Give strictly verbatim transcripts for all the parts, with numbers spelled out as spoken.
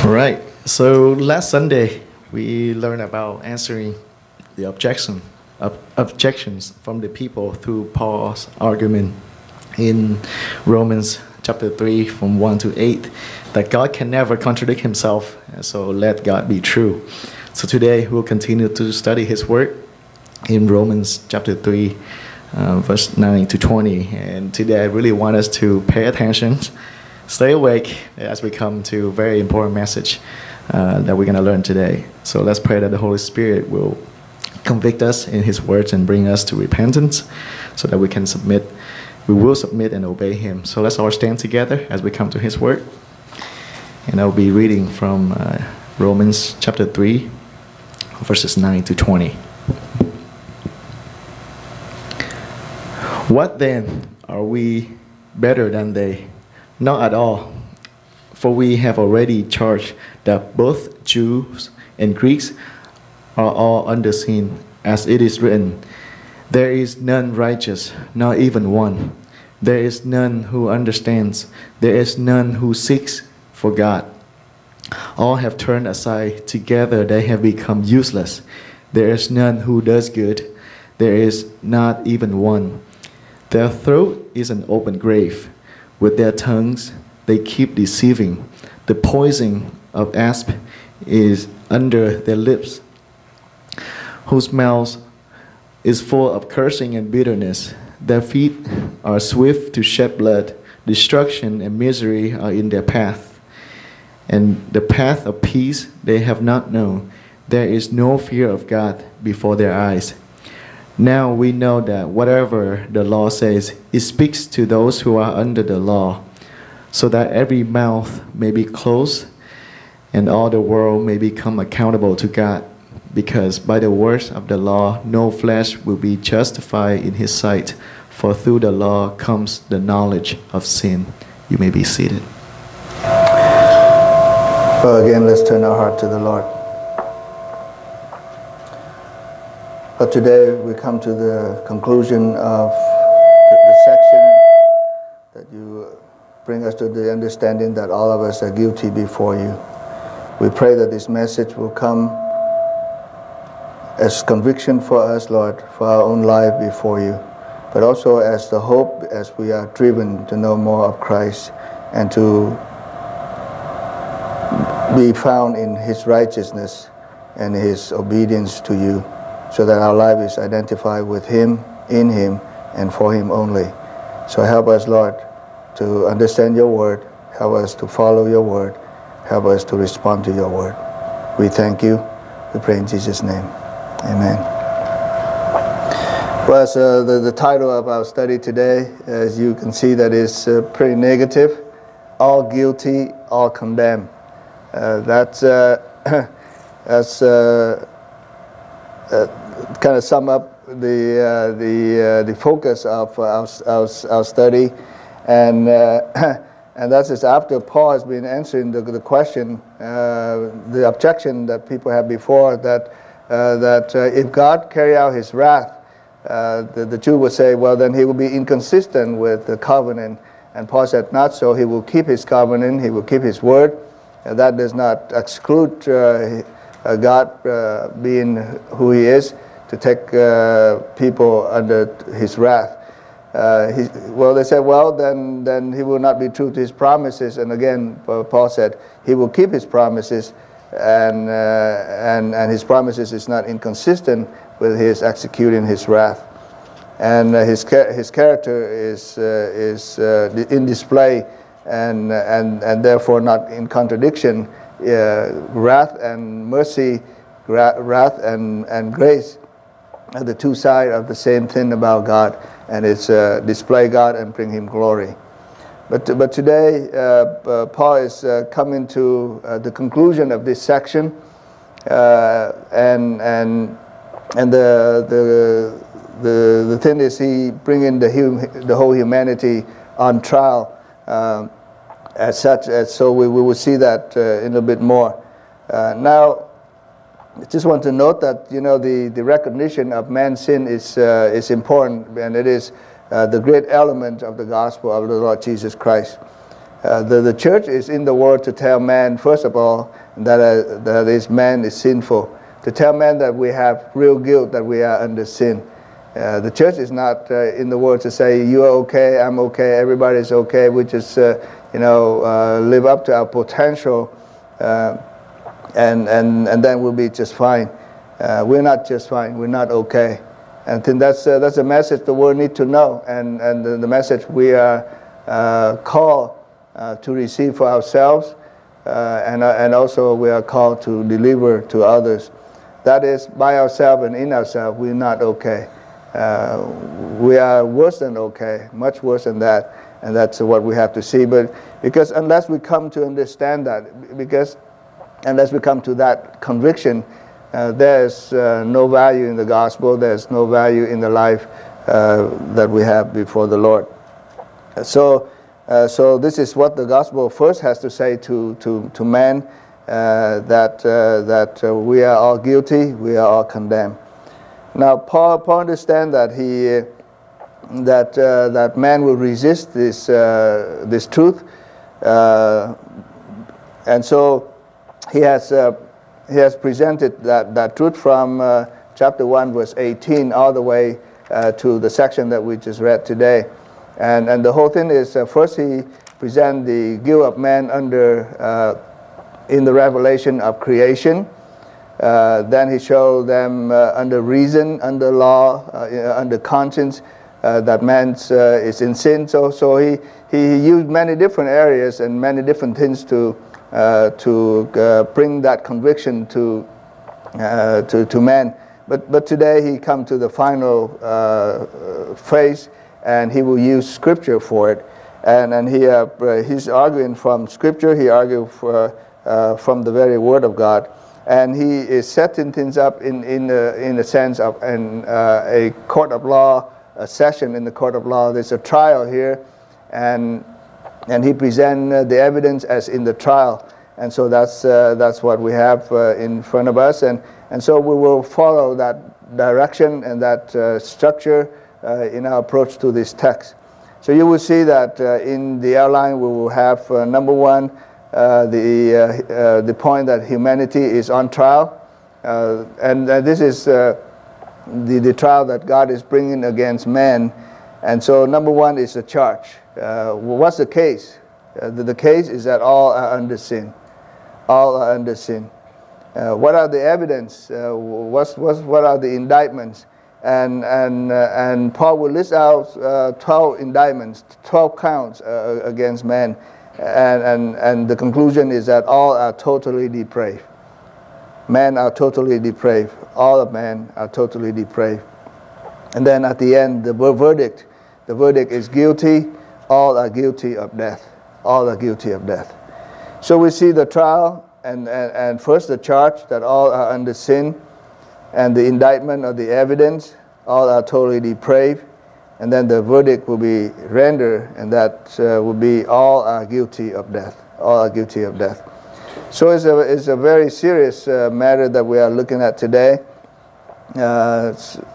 All right. So last Sunday we learned about answering the objection ob- objections from the people through Paul's argument in Romans chapter three from one to eight that God can never contradict himself, and so let God be true. So today we'll continue to study his word in Romans chapter three uh, verse nine to twenty, and today I really want us to pay attention, stay awake as we come to a very important message uh, that we're going to learn today. So let's pray that the Holy Spirit will convict us in his words and bring us to repentance so that we can submit, we will submit and obey him. So let's all stand together as we come to his word. And I'll be reading from uh, Romans chapter three, verses nine to twenty. What then? Are we better than they? Not at all. For we have already charged that both Jews and Greeks are all under sin, as it is written, there is none righteous, not even one. There is none who understands. There is none who seeks for God. All have turned aside. Together they have become useless. There is none who does good. There is not even one. Their throat is an open grave. With their tongues they keep deceiving. The poison of asp is under their lips, whose mouths is full of cursing and bitterness. Their feet are swift to shed blood. Destruction and misery are in their path, and the path of peace they have not known. There is no fear of God before their eyes. Now we know that whatever the law says, it speaks to those who are under the law, so that every mouth may be closed and all the world may become accountable to God. Because by the works of the law, no flesh will be justified in his sight, for through the law comes the knowledge of sin. You may be seated. Well, again, let's turn our heart to the Lord. But today we come to the conclusion of the, the section that you bring us to the understanding that all of us are guilty before you. We pray that this message will come as conviction for us, Lord, for our own life before you, but also as the hope as we are driven to know more of Christ and to be found in his righteousness and his obedience to you, so that our life is identified with him, in him, and for him only. So help us, Lord, to understand your word. Help us to follow your word. Help us to respond to your word. We thank you. We pray in Jesus' name. Amen. Well, as, uh, the, the title of our study today, as you can see, that is uh, pretty negative. All guilty, all condemned. Uh, that's uh, that's uh, uh, kind of sum up the uh, the uh, the focus of our our, our study, and uh, and that's just after Paul has been answering the the question, uh, the objection that people had before, that uh, that uh, if God carry out his wrath, uh, the the Jew would say, well, then he will be inconsistent with the covenant, and Paul said not so. He will keep his covenant. He will keep his word. And that does not exclude uh, uh, God uh, being who he is, to take uh, people under his wrath. Uh, he, well, they said, well, then then he will not be true to his promises. And again, Paul said he will keep his promises, and uh, and and his promises is not inconsistent with his executing his wrath. And uh, his his character is uh, is uh, in display, and and and therefore not in contradiction. Uh, wrath and mercy, wrath and and grace are the two sides of the same thing about God, and it's uh, display God and bring him glory. But but today uh, uh, Paul is uh, coming to uh, the conclusion of this section, uh, and and and the the the the thing is he bringing the hum, the whole humanity on trial. Um, as such, as so we, we will see that uh, in a little bit more. Uh, now, I just want to note that, you know, the, the recognition of man's sin is uh, is important, and it is uh, the great element of the gospel of the Lord Jesus Christ. Uh, the, the church is in the world to tell man, first of all, that, uh, that is man is sinful. To tell man that we have real guilt, that we are under sin. Uh, the church is not uh, in the world to say, you are okay, I'm okay, everybody's okay. We just, uh, you know, uh, live up to our potential, uh, and, and, and then we'll be just fine. Uh, we're not just fine, we're not okay. And I think that's, uh, that's a message the world needs to know, and, and the, the message we are uh, called uh, to receive for ourselves, uh, and, uh, and also we are called to deliver to others. That is, by ourselves and in ourselves, we're not okay. Uh, we are worse than okay, much worse than that, and that's what we have to see. But because unless we come to understand that, because unless we come to that conviction, uh, there's uh, no value in the gospel, there's no value in the life uh, that we have before the Lord. So, uh, so this is what the gospel first has to say to, to, to man, uh, that, uh, that uh, we are all guilty, we are all condemned. Now, Paul, Paul understands that he, uh, that uh, that man will resist this uh, this truth, uh, and so he has uh, he has presented that that truth from uh, chapter one, verse eighteen, all the way uh, to the section that we just read today, and and the whole thing is uh, first he presents the guilt of man under uh, in the revelation of creation. Uh, then he showed them uh, under reason, under law, uh, under conscience, uh, that man uh, is in sin. So, so he, he used many different areas and many different things to uh, to uh, bring that conviction to uh, to to man. But but today he come to the final uh, phase, and he will use scripture for it. And and he uh, he's arguing from scripture. He argued for, uh, from the very word of God. And he is setting things up in in a, in a sense of an, uh, a court of law, a session in the court of law. There's a trial here, and and he presents uh, the evidence as in the trial. And so that's uh, that's what we have uh, in front of us. And and so we will follow that direction and that uh, structure uh, in our approach to this text. So you will see that uh, in the outline we will have uh, number one. Uh, the uh, uh, the point that humanity is on trial, uh, and uh, this is uh, the the trial that God is bringing against man. And so number one is the charge. Uh, what's the case? Uh, the, the case is that all are under sin. All are under sin. Uh, what are the evidence? Uh, what's, what's what are the indictments? And and uh, and Paul will list out uh, twelve indictments, twelve counts uh, against man. And, and, and the conclusion is that all are totally depraved. Men are totally depraved. All of men are totally depraved. And then at the end, the verdict, the verdict is guilty. All are guilty of death. All are guilty of death. So we see the trial, and, and, and first the charge that all are under sin, and the indictment of the evidence, all are totally depraved. And then the verdict will be rendered, and that uh, will be all are guilty of death. All are guilty of death. So it's a, it's a very serious uh, matter that we are looking at today. Uh,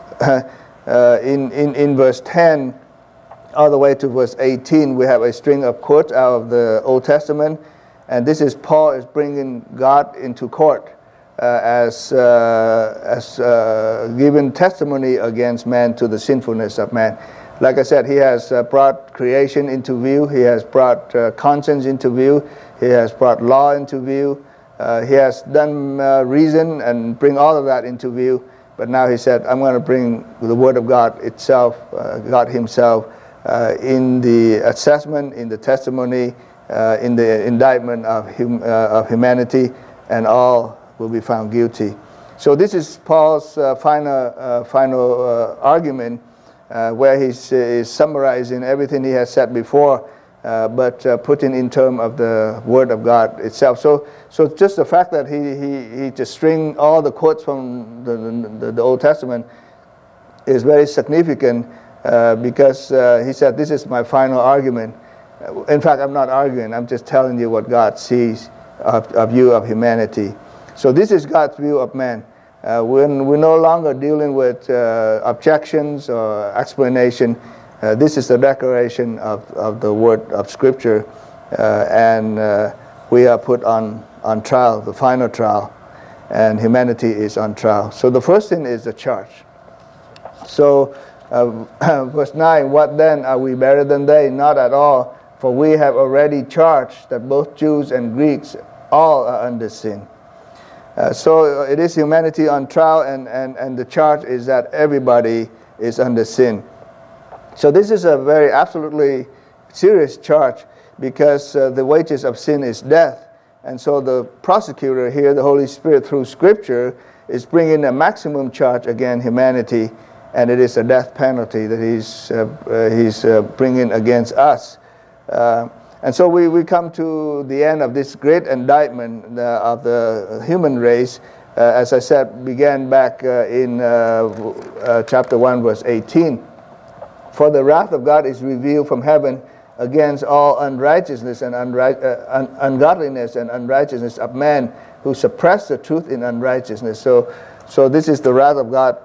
uh, in, in, in verse ten, all the way to verse eighteen, we have a string of quotes out of the Old Testament. And this is Paul is bringing God into court uh, as, uh, as uh, giving testimony against man to the sinfulness of man. Like I said, he has uh, brought creation into view. He has brought uh, conscience into view. He has brought law into view. Uh, he has done uh, reason and bring all of that into view. But now he said, I'm going to bring the Word of God itself, uh, God himself, uh, in the assessment, in the testimony, uh, in the indictment of, hum, uh, of humanity, and all will be found guilty. So this is Paul's uh, final, uh, final uh, argument, uh, where he's uh, summarizing everything he has said before, uh, but uh, putting in terms of the Word of God itself. So, so just the fact that he he, he just string all the quotes from the, the, the Old Testament is very significant, uh, because uh, he said, this is my final argument. In fact, I'm not arguing. I'm just telling you what God sees of, of you, of humanity. So this is God's view of man. Uh, when we're no longer dealing with uh, objections or explanation, uh, this is the declaration of, of the word of Scripture, uh, and uh, we are put on, on trial, the final trial, and humanity is on trial. So the first thing is the charge. So uh, verse nine, what then, are we better than they? Not at all, for we have already charged that both Jews and Greeks all are under sin. Uh, so it is humanity on trial, and, and, and the charge is that everybody is under sin. So this is a very absolutely serious charge, because uh, the wages of sin is death. And so the prosecutor here, the Holy Spirit, through Scripture, is bringing a maximum charge against humanity, and it is a death penalty that he's, uh, uh, he's uh, bringing against us. Uh, and so we, we come to the end of this great indictment uh, of the human race, uh, as I said, began back uh, in uh, uh, chapter one, verse eighteen. For the wrath of God is revealed from heaven against all unrighteousness and unright, uh, un ungodliness and unrighteousness of man who suppress the truth in unrighteousness. So, so this is the wrath of God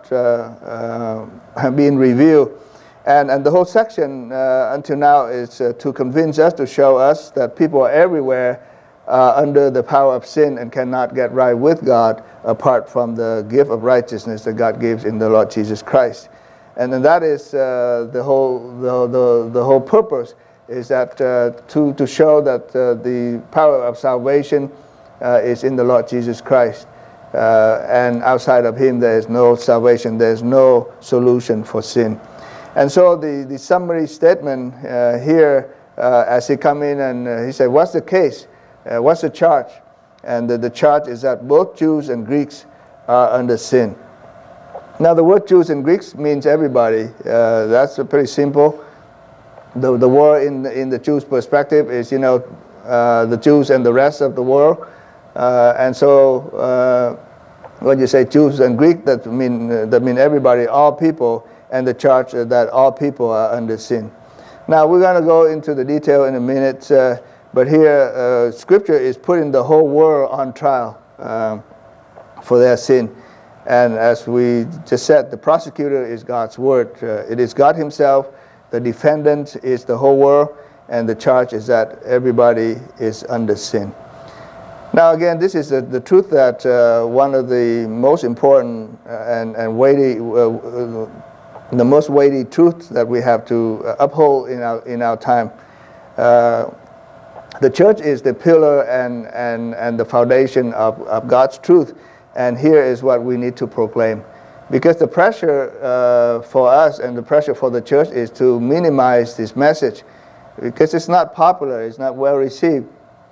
uh, uh, being revealed. And, and the whole section uh, until now is uh, to convince us, to show us that people are everywhere uh, under the power of sin and cannot get right with God apart from the gift of righteousness that God gives in the Lord Jesus Christ. And then that is uh, the whole the, the, the whole purpose, is that uh, to, to show that uh, the power of salvation uh, is in the Lord Jesus Christ. Uh, and outside of Him there is no salvation, there is no solution for sin. And so the, the summary statement uh, here, uh, as he come in and uh, he said, what's the case? Uh, what's the charge? And the, the charge is that both Jews and Greeks are under sin. Now the word Jews and Greeks means everybody. Uh, that's pretty simple. The, the word in, in the Jews' perspective is, you know, uh, the Jews and the rest of the world. Uh, and so uh, when you say Jews and Greeks, that mean, uh, that mean everybody, all people, and the charge that all people are under sin. Now we're going to go into the detail in a minute, uh, but here uh, Scripture is putting the whole world on trial um, for their sin. And as we just said, the prosecutor is God's word. Uh, it is God Himself. The defendant is the whole world, and the charge is that everybody is under sin. Now again, this is the, the truth that uh, one of the most important and, and weighty uh, the most weighty truth that we have to uphold in our in our time. Uh, the church is the pillar and and and the foundation of, of God's truth, and here is what we need to proclaim, because the pressure uh, for us and the pressure for the church is to minimize this message, because it's not popular, it's not well received.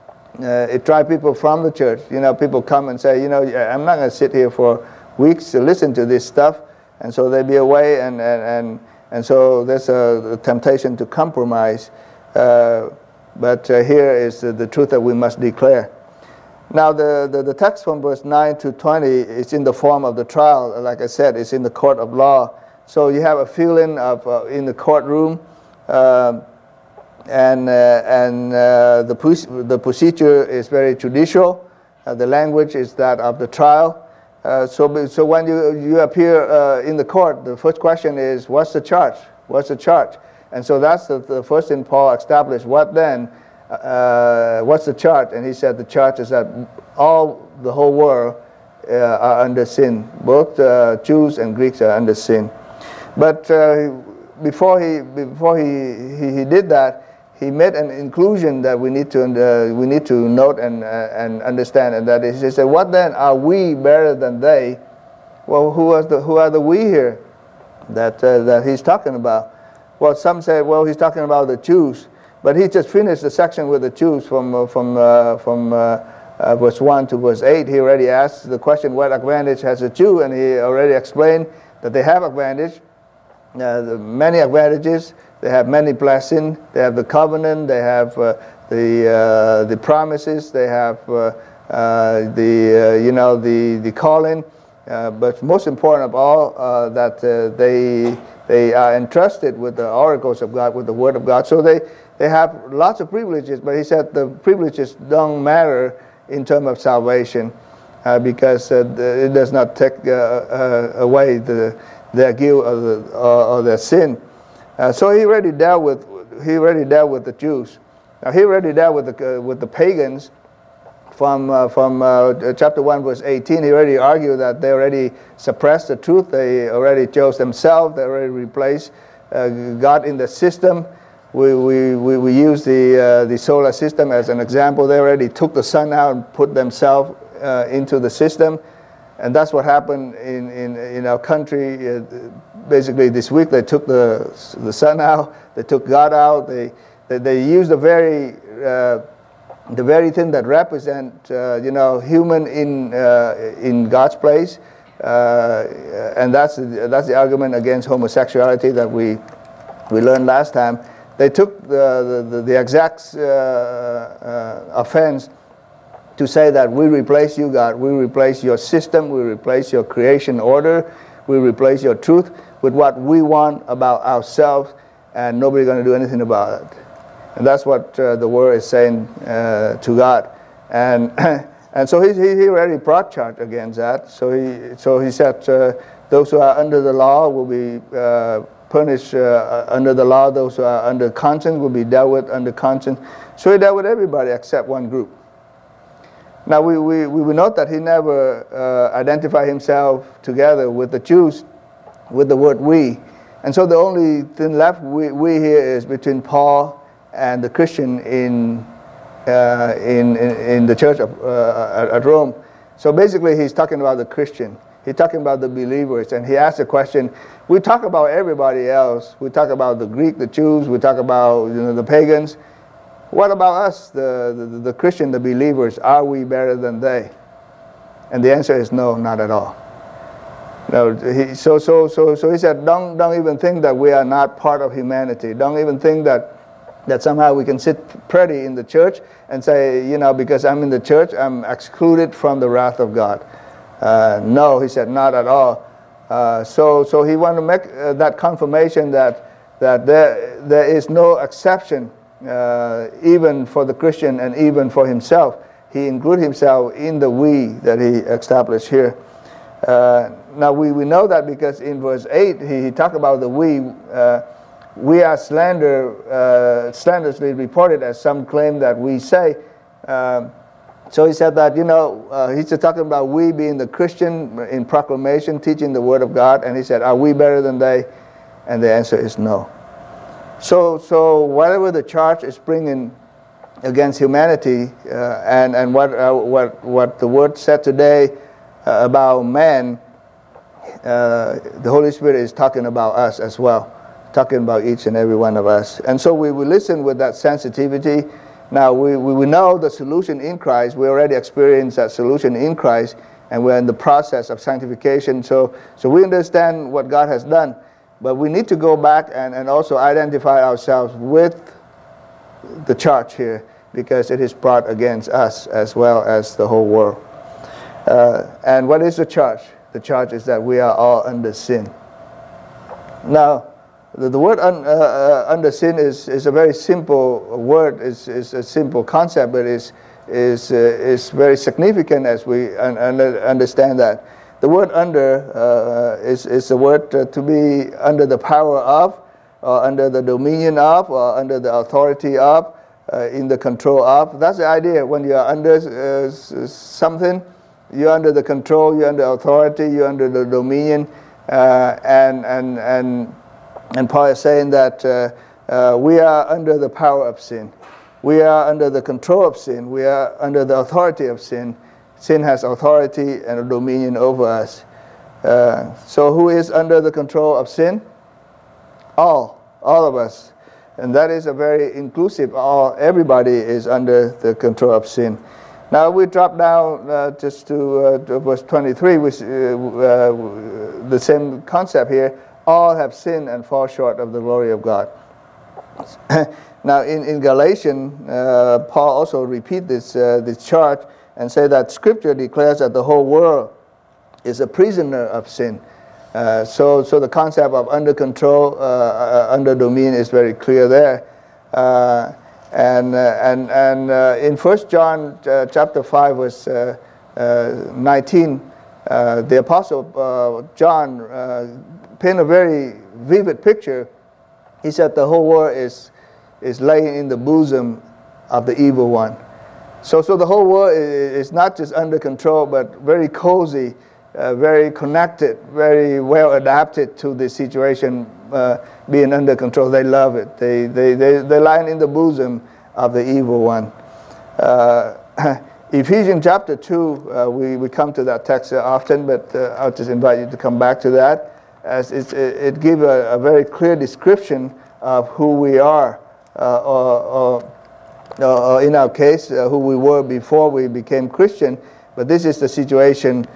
Uh, it drives people from the church. You know, people come and say, you know, I'm not going to sit here for weeks to listen to this stuff. And so they be away, and, and, and, and so there's a, a temptation to compromise. Uh, but uh, here is the, the truth that we must declare. Now the, the, the text from verse nine to twenty is in the form of the trial. Like I said, it's in the court of law. So you have a feeling of uh, in the courtroom, uh, and, uh, and uh, the, the procedure is very judicial. Uh, the language is that of the trial. Uh, so, so when you, you appear uh, in the court, the first question is, what's the charge? What's the charge? And so that's the, the first thing Paul established. What then? Uh, what's the charge? And he said the charge is that all, the whole world uh, are under sin. Both uh, Jews and Greeks are under sin. But uh, before, he, before he, he, he did that, he made an inclusion that we need to uh, we need to note and uh, and understand, and that is, he said, "What then, are we better than they?" Well, who are the who are the we here that uh, that he's talking about? Well, some say, well, he's talking about the Jews, but he just finished the section with the Jews from uh, from uh, from uh, uh, verse one to verse eight. He already asked the question, "What advantage has a Jew?" And he already explained that they have advantage, uh, the many advantages. They have many blessings. They have the covenant. They have uh, the uh, the promises. They have uh, uh, the uh, you know the the calling. Uh, but most important of all, uh, that uh, they they are entrusted with the oracles of God, with the Word of God. So they they have lots of privileges. But he said the privileges don't matter in terms of salvation, uh, because uh, the, it does not take uh, uh, away the their guilt or, the, or, or their sin. Uh, so he already dealt with he already dealt with the Jews. Now he already dealt with the, uh, with the pagans from, uh, from uh, chapter one verse eighteen. He already argued that they already suppressed the truth. They already chose themselves. They already replaced uh, God in the system. We, we, we, we use the, uh, the solar system as an example. They already took the sun out and put themselves uh, into the system. And that's what happened in, in, in our country. Uh, basically this week they took the, the sun out, they took God out, they, they, they used the very, uh, the very thing that represent uh, you know, human in, uh, in God's place. Uh, and that's, that's the argument against homosexuality that we, we learned last time. They took the, the, the exact uh, uh, offense to say that we replace you, God. We replace your system. We replace your creation order. We replace your truth with what we want about ourselves, and nobody's going to do anything about it. And that's what uh, the word is saying uh, to God. And and so he, he already brought charge against that. So he, so he said uh, those who are under the law will be uh, punished uh, under the law. Those who are under conscience will be dealt with under conscience. So he dealt with everybody except one group. Now we, we, we will note that he never uh, identified himself together with the Jews with the word we. And so the only thing left we, we here is between Paul and the Christian in, uh, in, in, in the church of, uh, at Rome. So basically he's talking about the Christian. He's talking about the believers, and he asked the question, we talk about everybody else. We talk about the Greek, the Jews, we talk about you know, the pagans. What about us, the, the, the Christian, the believers? Are we better than they? And the answer is no, not at all. No, he, so, so, so, so he said, don't, don't even think that we are not part of humanity. Don't even think that, that somehow we can sit pretty in the church and say, you know, because I'm in the church, I'm excluded from the wrath of God. Uh, no, he said, not at all. Uh, so, so he wanted to make uh, that confirmation that, that there, there is no exception, uh, even for the Christian and even for himself. He included himself in the we that he established here. Uh, now, we, we know that because in verse eight, he, he talked about the we. Uh, we are slander, uh, slanderously reported, as some claim that we say. Um, So he said that, you know, uh, he's just talking about we being the Christian in proclamation, teaching the word of God. And he said, are we better than they? And the answer is no. So, so whatever the charge is bringing against humanity, uh, and, and what, uh, what, what the word said today uh, about man, uh, the Holy Spirit is talking about us as well, talking about each and every one of us. And so we will listen with that sensitivity. Now, we, we, we know the solution in Christ. We already experienced that solution in Christ, and we're in the process of sanctification. So, so we understand what God has done. But we need to go back and, and also identify ourselves with the charge here, because it is brought against us as well as the whole world. Uh, and what is the charge? The charge is that we are all under sin. Now, The, the word un, uh, uh, under sin is, is a very simple word, is is a simple concept, but is is uh, is very significant as we un, un, understand that. The word under uh, is is a word uh, to be under the power of, or under the dominion of, or under the authority of, uh, in the control of. That's the idea. When you are under uh, something, you're under the control, you're under authority, you're under the dominion, uh, and and and. And Paul is saying that uh, uh, we are under the power of sin. We are under the control of sin. We are under the authority of sin. Sin has authority and a dominion over us. Uh, so who is under the control of sin? All. All of us. And that is a very inclusive. All. Everybody is under the control of sin. Now we drop down uh, just to, uh, to verse twenty-three, which, uh, uh, the same concept here. All have sinned and fall short of the glory of God. Now in, in Galatians, uh, Paul also repeat this, uh, this charge and say that Scripture declares that the whole world is a prisoner of sin. Uh, so, so the concept of under control, uh, uh, under dominion is very clear there. Uh, and, uh, and, and uh, in First John uh, chapter five, verse uh, uh, nineteen, uh, the Apostle uh, John uh, paint a very vivid picture. He said the whole world is, is laying in the bosom of the evil one. So, so the whole world is not just under control, but very cozy, uh, very connected, very well adapted to the situation uh, being under control. They love it. They, they, they, they lie in the bosom of the evil one. Uh, Ephesians chapter two, uh, we, we come to that text often, but uh, I'll just invite you to come back to that, as it's, it, it gives a, a very clear description of who we are, uh, or, or Uh, in our case, uh, who we were before we became Christian, but this is the situation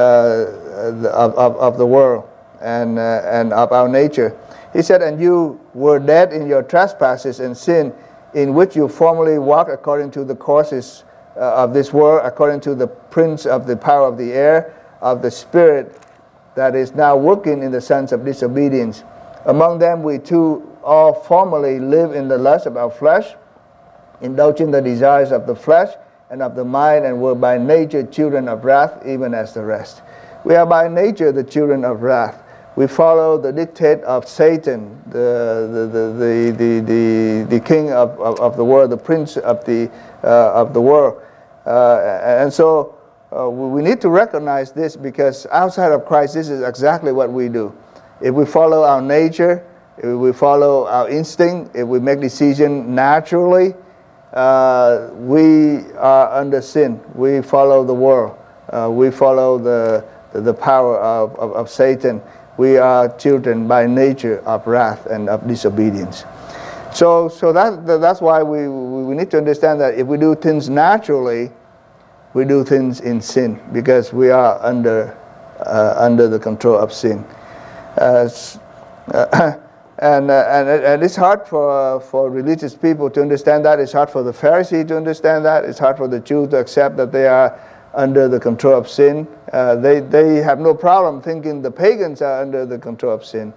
uh, of, of, of the world and, uh, and of our nature. He said, and you were dead in your trespasses and sin, in which you formerly walked according to the courses uh, of this world, according to the prince of the power of the air, of the spirit that is now working in the sons of disobedience. Among them we too all formerly lived in the lust of our flesh, indulging the desires of the flesh and of the mind, and were by nature children of wrath, even as the rest. We are by nature the children of wrath. We follow the dictate of Satan, the the the the the, the, the king of, of, of the world, the prince of the uh, of the world, uh, and so uh, we need to recognize this, because outside of Christ, this is exactly what we do. If we follow our nature, if we follow our instinct, if we make decisions naturally, Uh, we are under sin. We follow the world. Uh, we follow the, the power of, of, of Satan. We are children by nature of wrath and of disobedience. So, so that, that's why we, we need to understand that if we do things naturally, we do things in sin, because we are under, uh, under the control of sin. Uh, uh, And, uh, and, and it's hard for, uh, for religious people to understand that. It's hard for the Pharisee to understand that. It's hard for the Jews to accept that they are under the control of sin. Uh, they, they have no problem thinking the pagans are under the control of sin.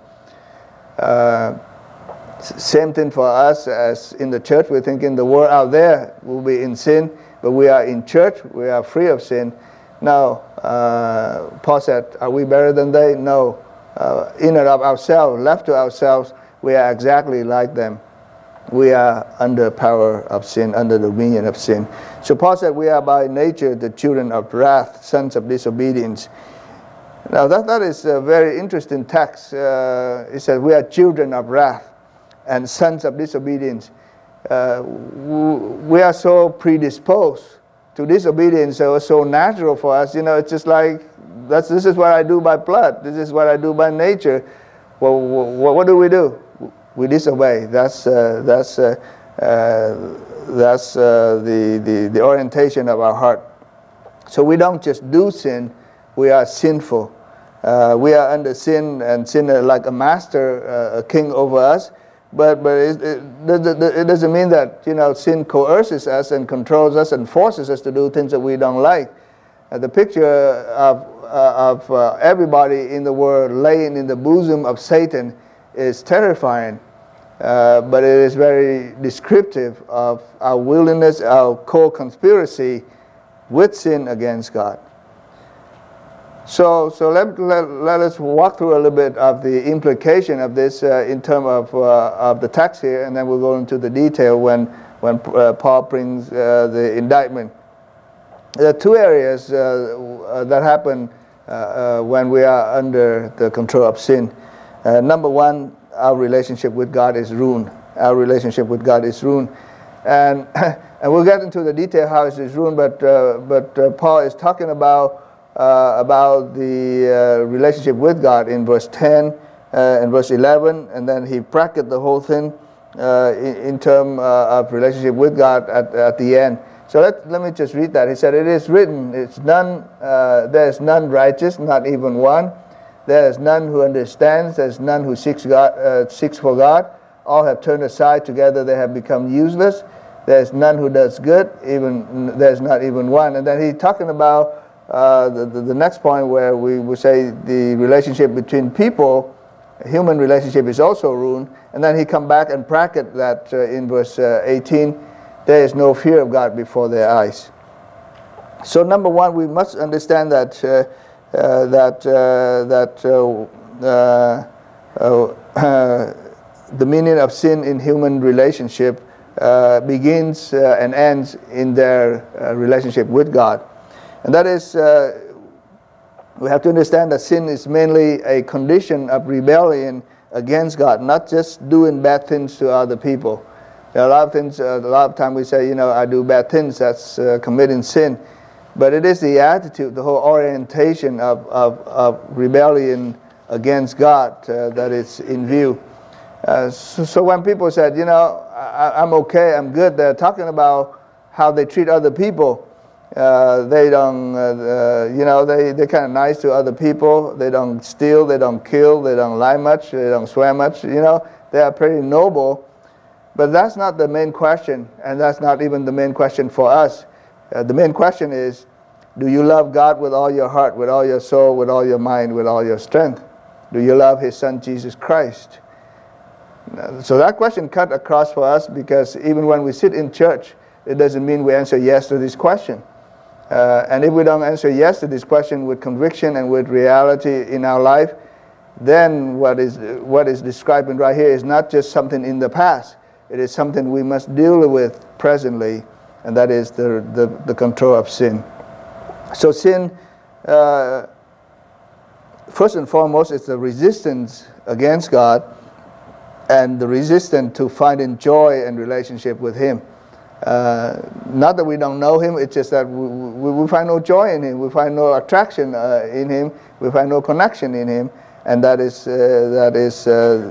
Uh, same thing for us as in the church. We're thinking the world out there will be in sin, but we are in church. We are free of sin. No, uh, Paul said, are we better than they? No. Uh, in and of ourselves, left to ourselves, we are exactly like them. We are under power of sin, under the dominion of sin. So Paul said we are by nature the children of wrath, sons of disobedience. Now that, that is a very interesting text. Uh, it says we are children of wrath and sons of disobedience. Uh, we are so predisposed to disobedience, so it's so natural for us. You know, it's just like, That's, this is what I do by blood. This is what I do by nature. Well, what, what do we do? We disobey. That's uh, that's uh, uh, that's uh, the, the the orientation of our heart. So we don't just do sin; we are sinful. Uh, we are under sin, and sin uh, like a master, uh, a king over us. But but it, it, it doesn't mean that, you know, sin coerces us and controls us and forces us to do things that we don't like. Uh, the picture of Uh, of uh, everybody in the world laying in the bosom of Satan is terrifying, uh, but it is very descriptive of our willingness, our co-conspiracy with sin against God. So, so let, let, let us walk through a little bit of the implication of this uh, in terms of, uh, of the text here, and then we'll go into the detail when, when uh, Paul brings uh, the indictment. There are two areas uh, uh, that happen uh, uh, when we are under the control of sin. Uh, number one, our relationship with God is ruined. Our relationship with God is ruined. And, and we'll get into the detail how it is ruined, but, uh, but uh, Paul is talking about, uh, about the uh, relationship with God in verse ten uh, and verse eleven, and then he brackets the whole thing uh, in, in terms uh, of relationship with God at, at the end. So let, let me just read that. He said, it is written, it's none, uh, there is none righteous, not even one. There is none who understands. There is none who seeks, God, uh, seeks for God. All have turned aside. Together they have become useless. There is none who does good. Even there is not even one. And then he's talking about uh, the, the, the next point where we would say the relationship between people, human relationship, is also ruined. And then he come back and bracket that uh, in verse uh, eighteen. There is no fear of God before their eyes. So number one, we must understand that uh, uh, that uh, that uh, uh, uh, the meaning of sin in human relationship uh, begins uh, and ends in their uh, relationship with God. And that is, uh, we have to understand that sin is mainly a condition of rebellion against God, not just doing bad things to other people. There are a lot of things, uh, a lot of time we say, you know, I do bad things, that's uh, committing sin. But it is the attitude, the whole orientation of, of, of rebellion against God uh, that is in view. Uh, so, so when people said, you know, I, I'm okay, I'm good, they're talking about how they treat other people. Uh, they don't, uh, uh, you know, they, they're kind of nice to other people. They don't steal, they don't kill, they don't lie much, they don't swear much, you know. They are pretty noble. But that's not the main question, and that's not even the main question for us. Uh, the main question is, do you love God with all your heart, with all your soul, with all your mind, with all your strength? Do you love His Son, Jesus Christ? So that question cut across for us, because even when we sit in church, it doesn't mean we answer yes to this question. Uh, and if we don't answer yes to this question with conviction and with reality in our life, then what is, what is described right here is not just something in the past. It is something we must deal with presently, and that is the, the, the control of sin. So sin, uh, first and foremost, is the resistance against God and the resistance to finding joy and relationship with Him. Uh, not that we don't know Him, it's just that we, we, we find no joy in Him, we find no attraction uh, in Him, we find no connection in Him, and that is, uh, that is uh,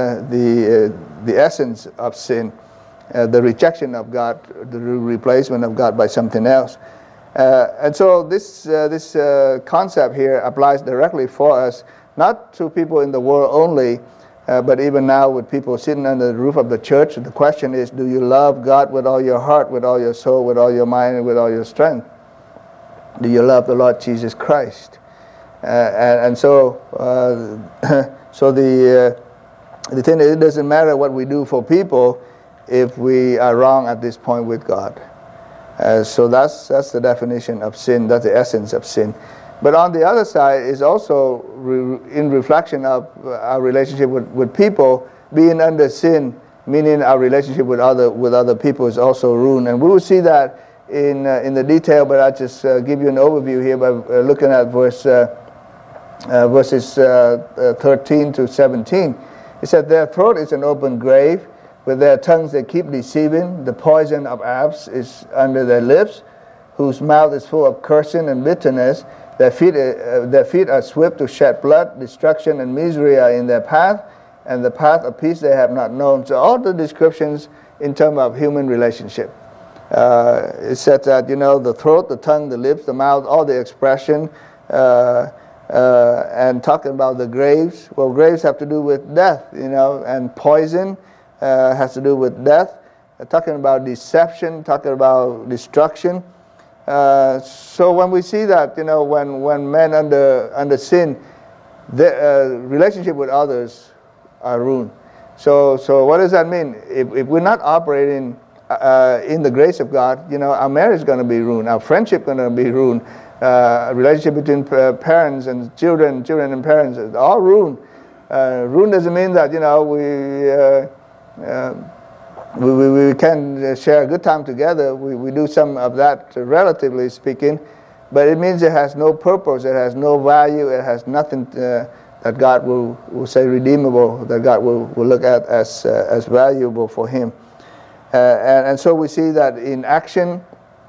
the, uh, the essence of sin, uh, the rejection of God, the replacement of God by something else. Uh, and so this, uh, this uh, concept here applies directly for us, not to people in the world only, uh, but even now with people sitting under the roof of the church. The question is, do you love God with all your heart, with all your soul, with all your mind, and with all your strength? Do you love the Lord Jesus Christ? Uh, and, and so, uh, so the, uh, the thing is, it doesn't matter what we do for people if we are wrong at this point with God. Uh, so that's, that's the definition of sin, that's the essence of sin. But on the other side is also re in reflection of our relationship with, with people, being under sin, meaning our relationship with other, with other people is also ruined. And we will see that in, uh, in the detail, but I'll just uh, give you an overview here by uh, looking at verse, uh, uh, verses uh, uh, thirteen to seventeen. It said, their throat is an open grave. With their tongues they keep deceiving. The poison of asps is under their lips, whose mouth is full of cursing and bitterness. Their feet, uh, their feet are swift to shed blood. Destruction and misery are in their path, and the path of peace they have not known. So all the descriptions in terms of human relationship. Uh, it said that, you know, the throat, the tongue, the lips, the mouth, all the expression, uh, uh, and talking about the graves. Well, graves have to do with death, you know, and poison uh, has to do with death. Uh, talking about deception, talking about destruction. Uh, so when we see that, you know, when, when men under, under sin, the uh, relationship with others are ruined. So, so what does that mean? If, if we're not operating uh, in the grace of God, you know, our marriage is going to be ruined, our friendship is going to be ruined, uh, relationship between uh, parents and children, children and parents, all ruined. Uh, ruined doesn't mean that, you know, we... Uh, uh, We, we, we can share a good time together. We, we do some of that, relatively speaking, but it means it has no purpose, it has no value, it has nothing uh, that God will, will say redeemable, that God will, will look at as, uh, as valuable for Him. Uh, and, and so we see that in action,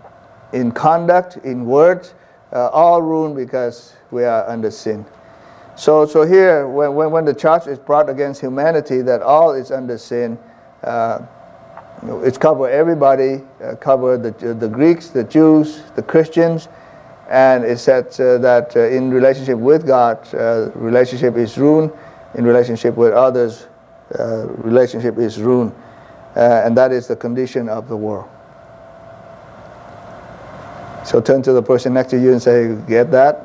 in conduct, in words, uh, all ruined because we are under sin. So, so here, when, when, when the charge is brought against humanity that all is under sin, uh, it's cover everybody, uh, cover the, the Greeks, the Jews, the Christians, and it said uh, that uh, in relationship with God, uh, relationship is ruined. In relationship with others, uh, relationship is ruined. Uh, and that is the condition of the world. So turn to the person next to you and say, get that?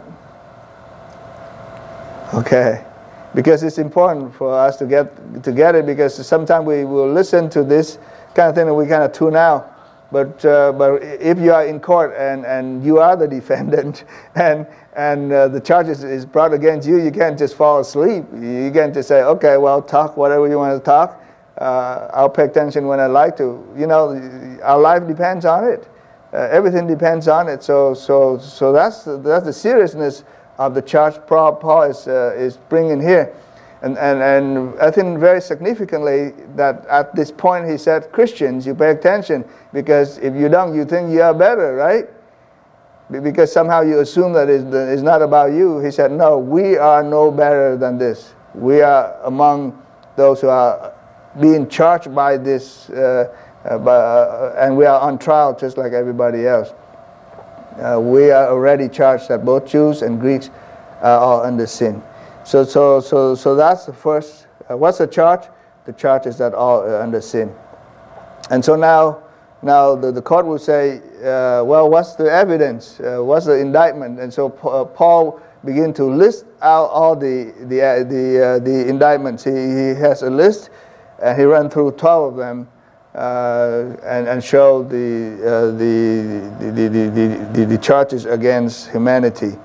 Okay. Because it's important for us to get, to get it, because sometimes we will listen to this kind of thing and we kind of tune out. But, uh, but if you are in court and, and you are the defendant and, and uh, the charges is brought against you, you can't just fall asleep. You can't just say, okay, well, talk whatever you want to talk. Uh, I'll pay attention when I like to. You know, our life depends on it. Uh, everything depends on it. So, so, so that's that's the seriousness of the charge Paul, Paul is uh, is bringing here, and and and I think very significantly that at this point he said, Christians, you pay attention, because if you don't, you think you are better, right? Because somehow you assume that it's not about you. He said, no, we are no better than this. We are among those who are being charged by this, uh, uh, by, uh, and we are on trial just like everybody else. Uh, we are already charged that both Jews and Greeks are all under sin. So, so, so, so that's the first. Uh, what's the charge? The charge is that all are under sin. And so now, now the, the court will say, uh, well, what's the evidence? Uh, what's the indictment? And so uh, Paul begin to list out all the the uh, the, uh, the indictments. He, he has a list, and he ran through twelve of them, uh, and and showed the, uh, the, the, the, the, the the charges against humanity.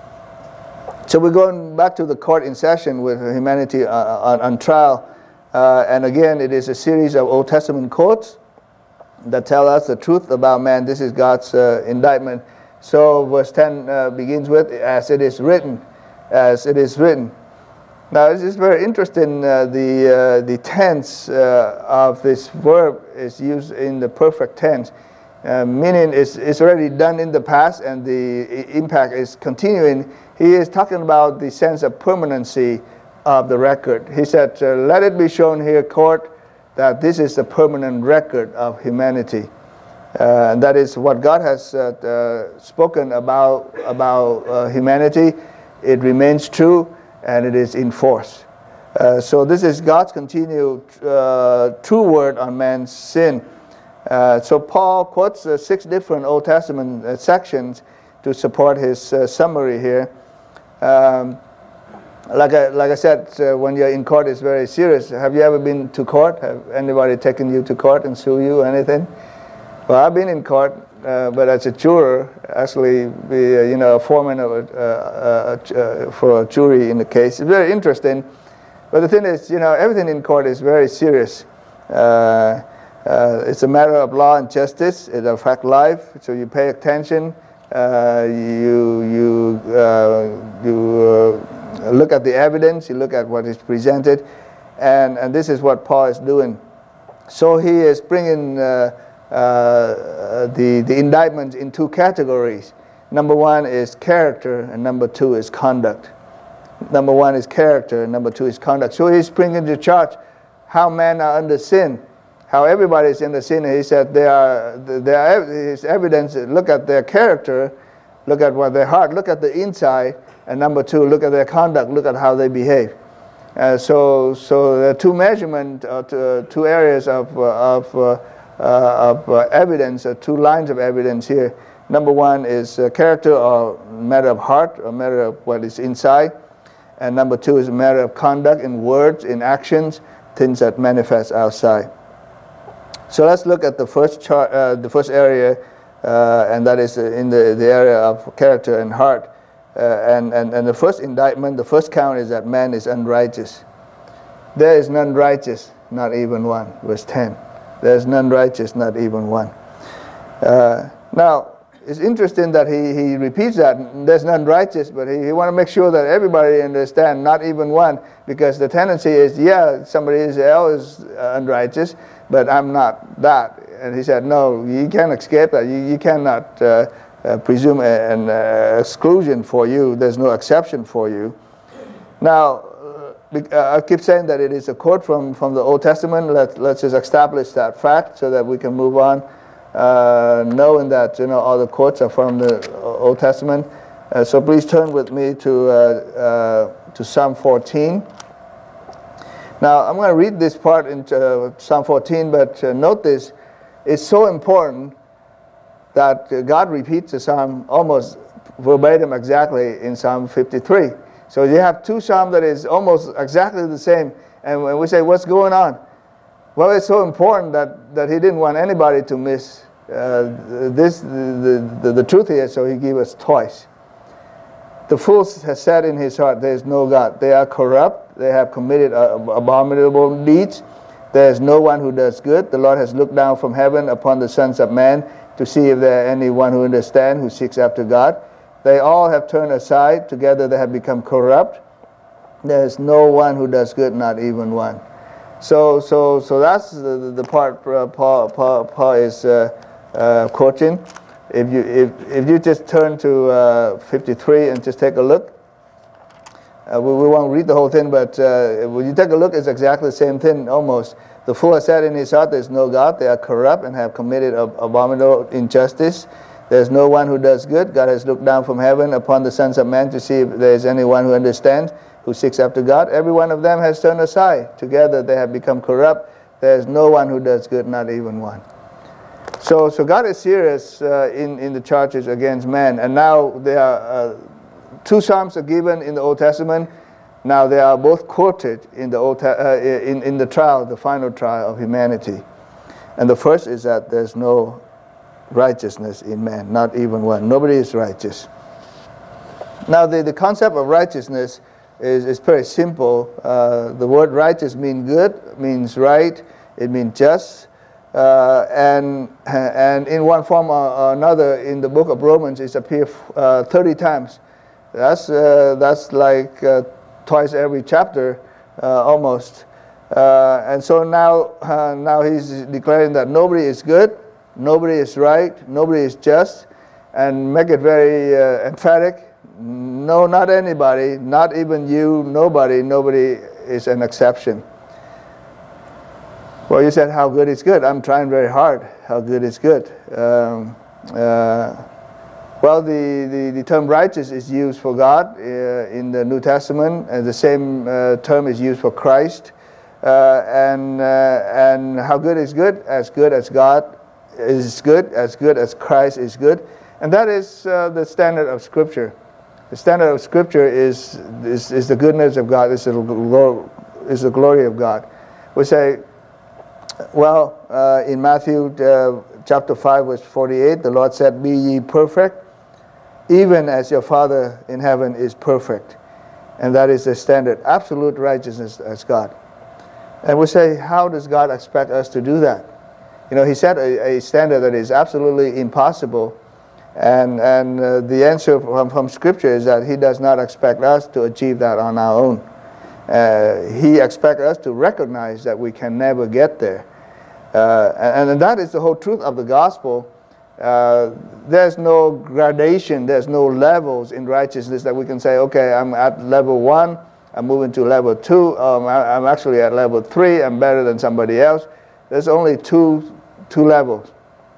So we're going back to the court in session with humanity on, on trial, uh, and again it is a series of Old Testament quotes that tell us the truth about man. This is God's uh, indictment. So verse ten uh, begins with, as it is written, as it is written. Now this is very interesting. Uh, the uh, the tense uh, of this verb is used in the perfect tense, uh, meaning it's, it's already done in the past and the impact is continuing. He is talking about the sense of permanency of the record. He said, uh, let it be shown here, court, that this is the permanent record of humanity. Uh, and that is what God has uh, uh, spoken about, about uh, humanity. It remains true, and it is in force. Uh, so this is God's continued uh, true word on man's sin. Uh, so Paul quotes uh, six different Old Testament uh, sections to support his uh, summary here. Um, Like I, like I said, uh, when you're in court, it's very serious. Have you ever been to court? Have anybody taken you to court and sue you or anything? Well, I've been in court, uh, but as a juror, actually, be, uh, you know, a foreman of a, uh, uh, uh, for a jury in the case. It's very interesting. But the thing is, you know, everything in court is very serious. Uh, uh, it's a matter of law and justice. It affects life, so you pay attention. Uh, you you uh, you. Uh, Look at the evidence, you look at what is presented, and, and this is what Paul is doing. So he is bringing uh, uh, the, the indictments in two categories. Number one is character, and number two is conduct. Number one is character, and number two is conduct. So he's bringing to charge how men are under sin, how everybody is under sin. He said they are, they are his evidence, look at their character, look at what their heart, look at the inside. And number two, look at their conduct, look at how they behave. Uh, so, so there are two measurements, uh, two, two areas of, uh, of, uh, uh, of uh, evidence, uh, two lines of evidence here. Number one is uh, character, or matter of heart, or matter of what is inside. And number two is a matter of conduct in words, in actions, things that manifest outside. So let's look at the first chart, uh, the first area, uh, and that is in the, the area of character and heart. Uh, and, and, and the first indictment, the first count is that man is unrighteous. There is none righteous, not even one. Verse ten. There is none righteous, not even one. Uh, now, it's interesting that he, he repeats that. There's none righteous, but he, he wants to make sure that everybody understands, not even one, because the tendency is, yeah, somebody else is unrighteous, but I'm not that. And he said, no, you can't escape that. You, you cannot uh, Uh, presume an uh, exclusion for you. There's no exception for you. Now, uh, I keep saying that it is a quote from, from the Old Testament. Let, let's just establish that fact so that we can move on, uh, knowing that, you know, all the quotes are from the Old Testament. Uh, so please turn with me to, uh, uh, to Psalm fourteen. Now, I'm going to read this part in uh, Psalm fourteen, but uh, note this. It's so important that God repeats the psalm almost verbatim exactly in Psalm fifty-three. So you have two psalms that is almost exactly the same. And when we say, what's going on? Well, it's so important that, that he didn't want anybody to miss uh, this, the, the, the truth here, so he gave us twice. The fool has said in his heart, there is no God. They are corrupt. They have committed uh, abominable deeds. There is no one who does good. The Lord has looked down from heaven upon the sons of man to see if there are anyone who understands, who seeks after God. They all have turned aside. Together they have become corrupt. There is no one who does good, not even one. So, so, so that's the, the part uh, Paul, Paul, Paul is uh, uh, quoting. If you, if, if you just turn to uh, fifty-three and just take a look. Uh, we, we won't read the whole thing, but uh, when you take a look, it's exactly the same thing almost. The fool has said in his heart, there is no God. They are corrupt and have committed abominable injustice. There is no one who does good. God has looked down from heaven upon the sons of men to see if there is anyone who understands, who seeks after God. Every one of them has turned aside. Together they have become corrupt. There is no one who does good, not even one. So, so God is serious uh, in, in the charges against man. And now there are uh, two psalms are given in the Old Testament. Now they are both quoted in the, Old, uh, in, in the trial, the final trial of humanity. And the first is that there's no righteousness in man, not even one. Nobody is righteous. Now the, the concept of righteousness is, is pretty simple. Uh, the word righteous means good, means right, it means just. Uh, and, and in one form or another in the book of Romans it appears uh, thirty times. That's, uh, that's like uh, twice every chapter, uh, almost. Uh, and so now, uh, now he's declaring that nobody is good, nobody is right, nobody is just, and make it very uh, emphatic. No, not anybody, not even you, nobody, nobody is an exception. Well, you said how good is good. I'm trying very hard. How good is good. Um, uh, Well, the, the, the term righteous is used for God uh, in the New Testament, and the same uh, term is used for Christ. Uh, and, uh, and how good is good? As good as God is good, as good as Christ is good. And that is uh, the standard of Scripture. The standard of Scripture is, is, is the goodness of God, is the, is the glory of God. We say, well, uh, in Matthew uh, chapter five, verse forty-eight, the Lord said, "Be ye perfect, even as your Father in heaven is perfect." And that is the standard, absolute righteousness as God. And we say, how does God expect us to do that? You know, he set a, a standard that is absolutely impossible. And, and uh, the answer from, from Scripture is that he does not expect us to achieve that on our own. Uh, he expects us to recognize that we can never get there. Uh, and, and that is the whole truth of the gospel. Uh, there's no gradation, there's no levels in righteousness that we can say, okay, I'm at level one, I'm moving to level two, um, I, I'm actually at level three, I'm better than somebody else. There's only two, two levels.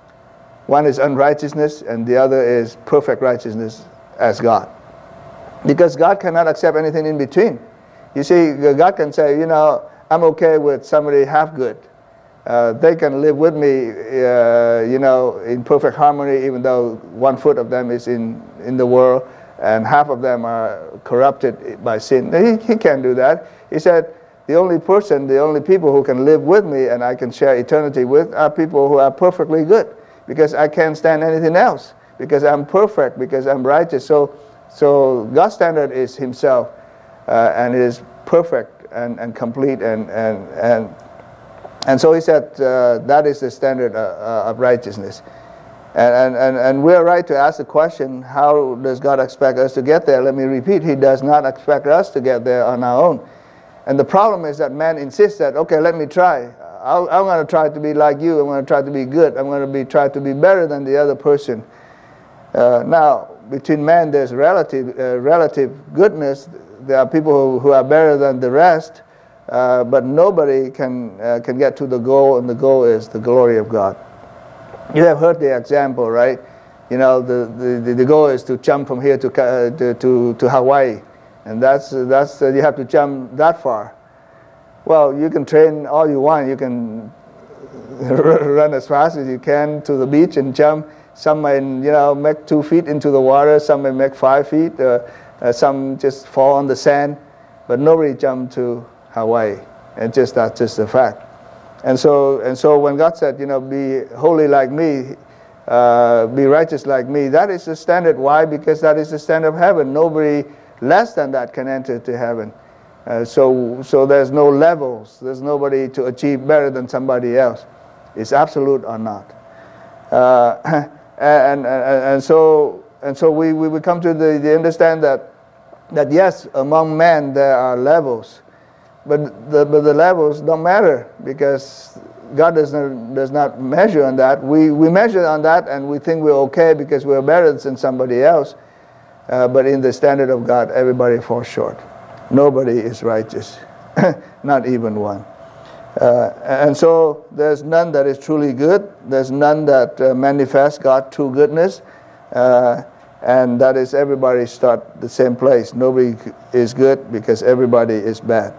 One is unrighteousness and the other is perfect righteousness as God. Because God cannot accept anything in between. You see, God can say, you know, I'm okay with somebody half good. Uh, they can live with me, uh, you know, in perfect harmony, even though one foot of them is in, in the world and half of them are corrupted by sin. He, he can't do that. He said, the only person, the only people who can live with me and I can share eternity with are people who are perfectly good, because I can't stand anything else, because I'm perfect, because I'm righteous. So, so God's standard is himself, uh, and it is perfect and, and complete and, and, and And so he said uh, that is the standard uh, uh, of righteousness. And, and, and we're right to ask the question, how does God expect us to get there? Let me repeat, he does not expect us to get there on our own. And the problem is that man insists that, okay, let me try. I'll, I'm going to try to be like you. I'm going to try to be good. I'm going to be try to be better than the other person. Uh, now, between man, there's relative, uh, relative goodness. There are people who, who are better than the rest. Uh, but nobody can uh, can get to the goal, and the goal is the glory of God. You have heard the example, right? You know, the the, the goal is to jump from here to uh, to, to to Hawaii, and that's that's uh, you have to jump that far. Well, you can train all you want. You can run as fast as you can to the beach and jump. Some may, you know, make two feet into the water. Some may make five feet. Uh, uh, some just fall on the sand, but nobody jumped to Hawaii, and just that's just a fact. And so and so when God said, you know, be holy like me, uh, be righteous like me, that is the standard. Why? Because that is the standard of heaven. Nobody less than that can enter to heaven. Uh, so, so there's no levels. There's nobody to achieve better than somebody else. It's absolute or not. Uh, and, and, and so, and so we, we, we come to the, the understand that, that yes, among men there are levels. But the, but the levels don't matter because God does not, does not measure on that. We, we measure on that and we think we're okay because we're better than somebody else. Uh, but in the standard of God, everybody falls short. Nobody is righteous, not even one. Uh, and so there's none that is truly good. There's none that uh, manifests God's true goodness. Uh, and that is everybody start the same place. Nobody is good because everybody is bad.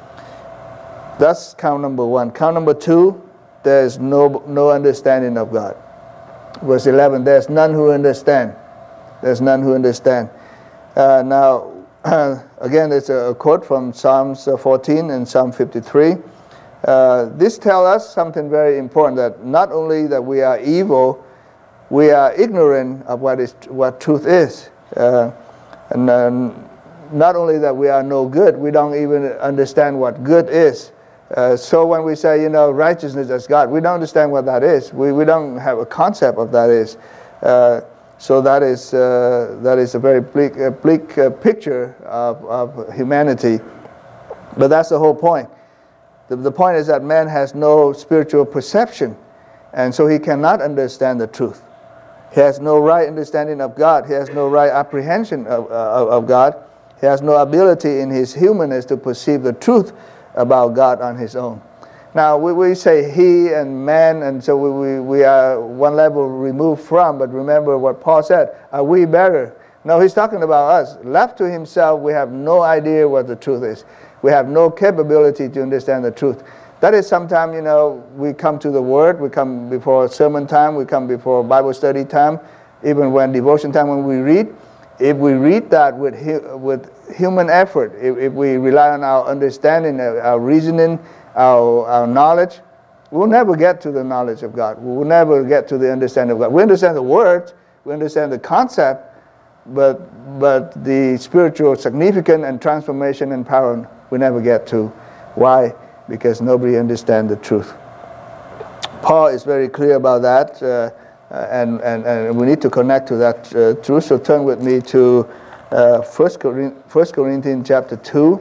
That's count number one. Count number two, there's no, no understanding of God. Verse eleven, there's none who understand. There's none who understand. Uh, now, again, it's a quote from Psalms fourteen and Psalm fifty-three. Uh, this tells us something very important, that not only that we are evil, we are ignorant of what is what truth is. Uh, and uh, not only that we are no good, we don't even understand what good is. Uh, so when we say, you know, righteousness as God, we don't understand what that is. We, we don't have a concept of that is. Uh, so that is, uh, that is a very bleak, uh, bleak uh, picture of, of humanity. But that's the whole point. The, the point is that man has no spiritual perception, and so he cannot understand the truth. He has no right understanding of God. He has no right apprehension of, uh, of God. He has no ability in his humanness to perceive the truth about God on his own. Now, we, we say he and man, and so we, we, we are one level removed from, but remember what Paul said, are we better? No, he's talking about us. Left to himself, we have no idea what the truth is. We have no capability to understand the truth. That is sometimes, you know, we come to the Word, we come before sermon time, we come before Bible study time, even when devotion time, when we read. If we read that with, with human effort, if, if we rely on our understanding, our reasoning, our, our knowledge, we'll never get to the knowledge of God. We will never get to the understanding of God. We understand the words, we understand the concept, but, but the spiritual significance and transformation and power we never get to. Why? Because nobody understands the truth. Paul is very clear about that. Uh, Uh, and, and, and we need to connect to that uh, truth. So turn with me to uh, First Corinthians chapter two.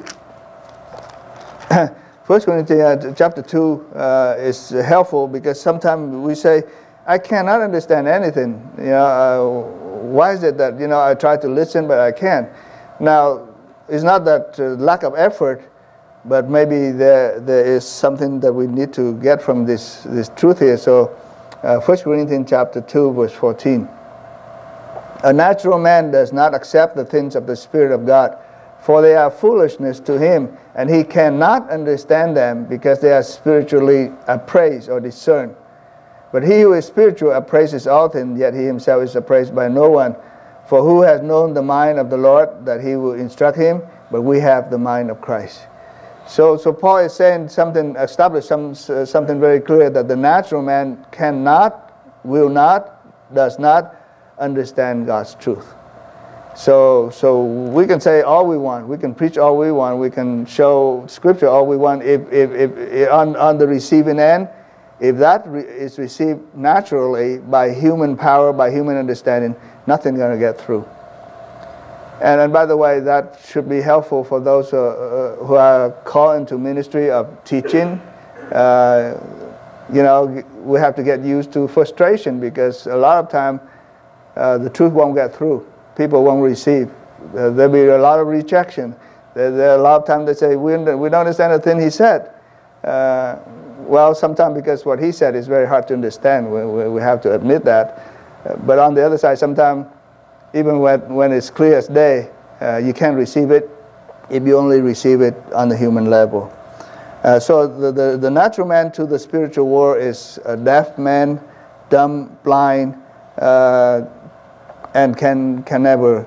First Corinthians chapter two uh, is helpful because sometimes we say, I cannot understand anything. You know, uh, why is it that, you know, I try to listen but I can't? Now, it's not that uh, lack of effort, but maybe there there is something that we need to get from this, this truth here. So Uh, First Corinthians chapter two, verse fourteen. A natural man does not accept the things of the Spirit of God, for they are foolishness to him, and he cannot understand them because they are spiritually appraised or discerned. But he who is spiritual appraises all things, yet he himself is appraised by no one. For who has known the mind of the Lord, that he will instruct him? But we have the mind of Christ. So, so Paul is saying something, establish some, uh, something very clear, that the natural man cannot, will not, does not understand God's truth. So, so we can say all we want, we can preach all we want, we can show Scripture all we want. If, if, if, if on, on the receiving end, if that re is received naturally by human power, by human understanding, nothing's going to get through. And, and by the way, that should be helpful for those uh, uh, who are called into ministry of teaching. Uh, you know, we have to get used to frustration because a lot of time uh, the truth won't get through. People won't receive. Uh, there'll be a lot of rejection. There, there are a lot of times they say, we, we don't understand the thing he said. Uh, well, sometimes because what he said is very hard to understand. We, we, we have to admit that. Uh, but on the other side, sometimes even when, when it's clear as day, uh, you can't receive it if you only receive it on the human level. Uh, so the, the, the natural man to the spiritual world is a deaf man, dumb, blind, uh, and can, can, never,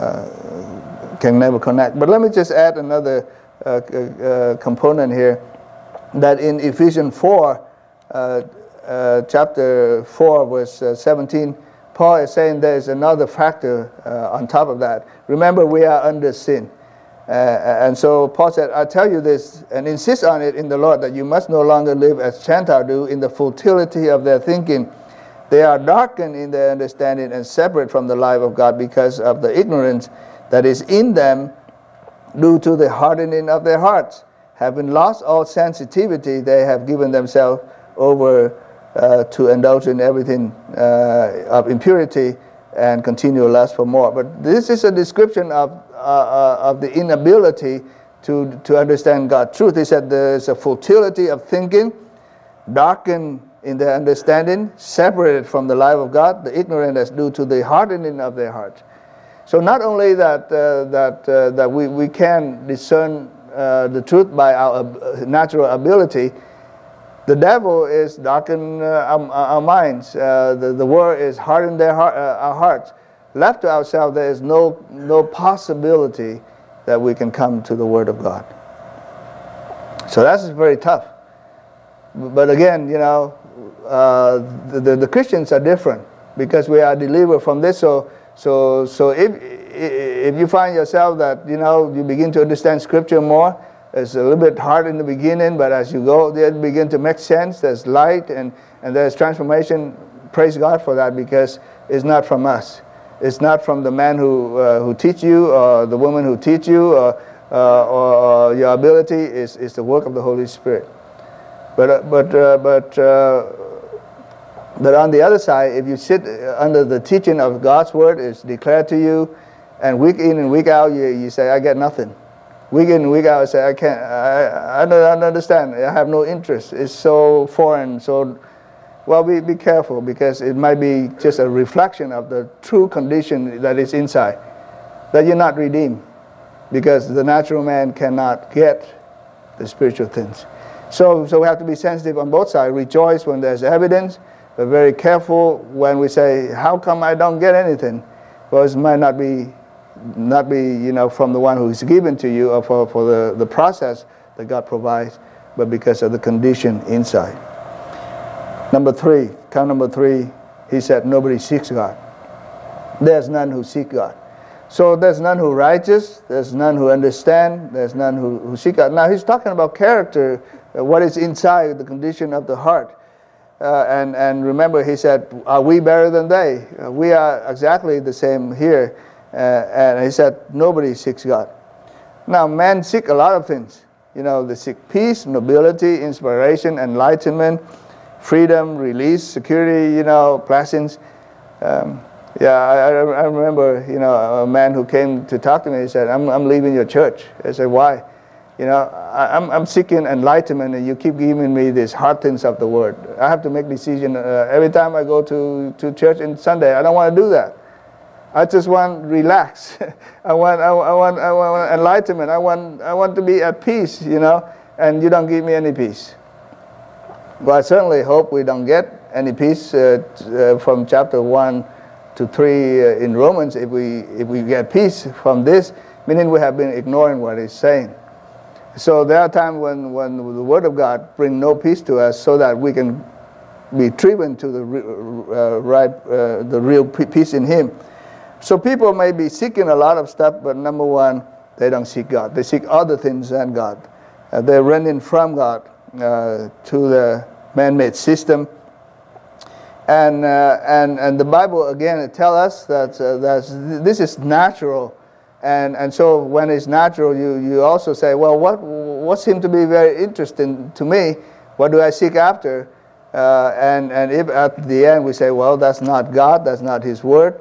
uh, can never connect. But let me just add another uh, uh, component here, that in Ephesians four, uh, uh, chapter four, verse uh, seventeen, Paul is saying there is another factor uh, on top of that. Remember, we are under sin. Uh, and so Paul said, I tell you this and insist on it in the Lord, that you must no longer live as Gentiles do in the futility of their thinking. They are darkened in their understanding and separate from the life of God because of the ignorance that is in them due to the hardening of their hearts. Having lost all sensitivity, they have given themselves over uh, to indulge in everything uh, of impurity and continual lust for more. But this is a description of, uh, uh, of the inability to, to understand God's truth. He said there is a futility of thinking, darkened in their understanding, separated from the life of God, the ignorant as due to the hardening of their heart. So not only that, uh, that, uh, that we, we can discern uh, the truth by our uh, natural ability, the devil is darkened uh, our, our minds. Uh, the, the word is hardened their heart, uh, our hearts. Left to ourselves, there is no, no possibility that we can come to the Word of God. So that's very tough. But again, you know, uh, the, the, the Christians are different because we are delivered from this. So, so, so if, if you find yourself that, you know, you begin to understand Scripture more, it's a little bit hard in the beginning, but as you go, they begin to make sense. There's light and, and there's transformation. Praise God for that, because it's not from us. It's not from the man who, uh, who teach you or the woman who teach you or, uh, or, or your ability. Is is the work of the Holy Spirit. But, uh, but, uh, but, uh, but on the other side, if you sit under the teaching of God's Word, it's declared to you, and week in and week out, you, you say, I get nothing. Week in and week out, I say, I can't, I, I, don't, I don't understand. I have no interest. It's so foreign. So, well, be, be careful, because it might be just a reflection of the true condition that is inside, that you're not redeemed, because the natural man cannot get the spiritual things. So, so we have to be sensitive on both sides. Rejoice when there's evidence, but very careful when we say, how come I don't get anything? Well, it might not be not be, you know, from the one who is given to you or for, for the, the process that God provides, but because of the condition inside. Number three, count number three, he said, nobody seeks God. There's none who seek God. So there's none who righteous, there's none who understand, there's none who, who seek God. Now he's talking about character, uh, what is inside, the condition of the heart. Uh, and, and remember, he said, are we better than they? Uh, we are exactly the same here. Uh, and he said, nobody seeks God. Now, men seek a lot of things. You know, they seek peace, nobility, inspiration, enlightenment, freedom, release, security, you know, blessings. Um, yeah, I, I remember, you know, a man who came to talk to me, he said, I'm, I'm leaving your church. I said, why? You know, I, I'm, I'm seeking enlightenment, and you keep giving me these hard things of the Word. I have to make decisions. Uh, every time I go to, to church on Sunday, I don't want to do that. I just want to relax. I want, I, I want, I want enlightenment. I want, I want to be at peace, you know, and you don't give me any peace. Well, I certainly hope we don't get any peace uh, uh, from chapter one to three uh, in Romans. If we, if we get peace from this, meaning we have been ignoring what it's saying. So there are times when, when the Word of God brings no peace to us, so that we can be driven to the uh, right, uh, the real peace in Him. So people may be seeking a lot of stuff, but number one, they don't seek God. They seek other things than God. Uh, they're running from God uh, to the man-made system. And, uh, and, and the Bible, again, it tells us that uh, that's, this is natural. And, and so when it's natural, you, you also say, well, what, what seems to be very interesting to me? What do I seek after? Uh, and, and if at the end we say, well, that's not God, that's not His Word,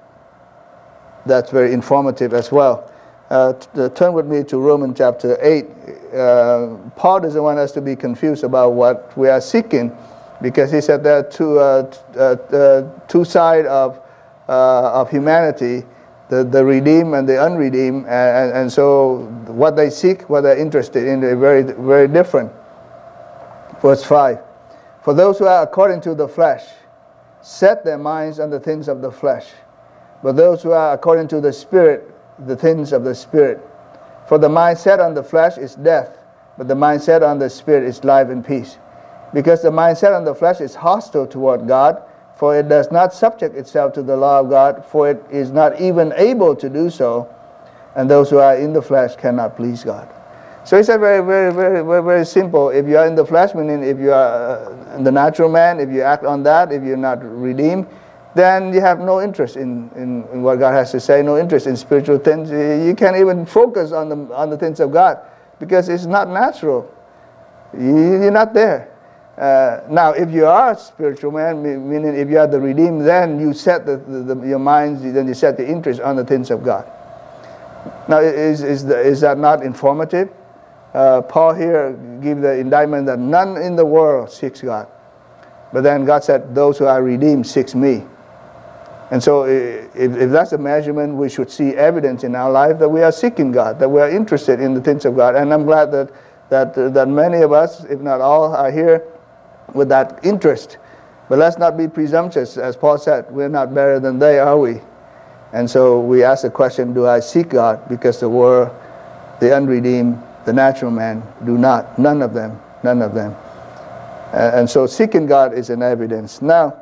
that's very informative as well. Uh, turn with me to Romans chapter eight. Uh, Paul doesn't want us to be confused about what we are seeking, because he said there are two, uh, uh, uh, two sides of, uh, of humanity, the, the redeemed and the unredeemed, and, and so what they seek, what they're interested in, they're very, very different. Verse five, for those who are according to the flesh set their minds on the things of the flesh, but those who are according to the Spirit, the things of the Spirit. For the mind set on the flesh is death, but the mind set on the Spirit is life and peace. Because the mind set on the flesh is hostile toward God, for it does not subject itself to the law of God, for it is not even able to do so. and those who are in the flesh cannot please God. So it's a very, very, very, very, very simple. If you are in the flesh, meaning if you are uh, the natural man, if you act on that, if you're not redeemed, then you have no interest in, in, in what God has to say, no interest in spiritual things. You can't even focus on the, on the things of God because it's not natural. You, you're not there. Uh, now, if you are a spiritual man, meaning if you are the redeemed, then you set the, the, the, your minds, then you set the interest on the things of God. Now, is, is, the, is that not informative? Uh, Paul here gives the indictment that none in the world seeks God. But then God said, those who are redeemed seeks me. And so if, if that's a measurement, we should see evidence in our life that we are seeking God, that we are interested in the things of God. And I'm glad that, that, uh, that many of us, if not all, are here with that interest. But let's not be presumptuous. As Paul said, we're not better than they, are we? And so we ask the question, do I seek God? Because the world, the unredeemed, the natural man do not. None of them. None of them. Uh, and so seeking God is an evidence. Now,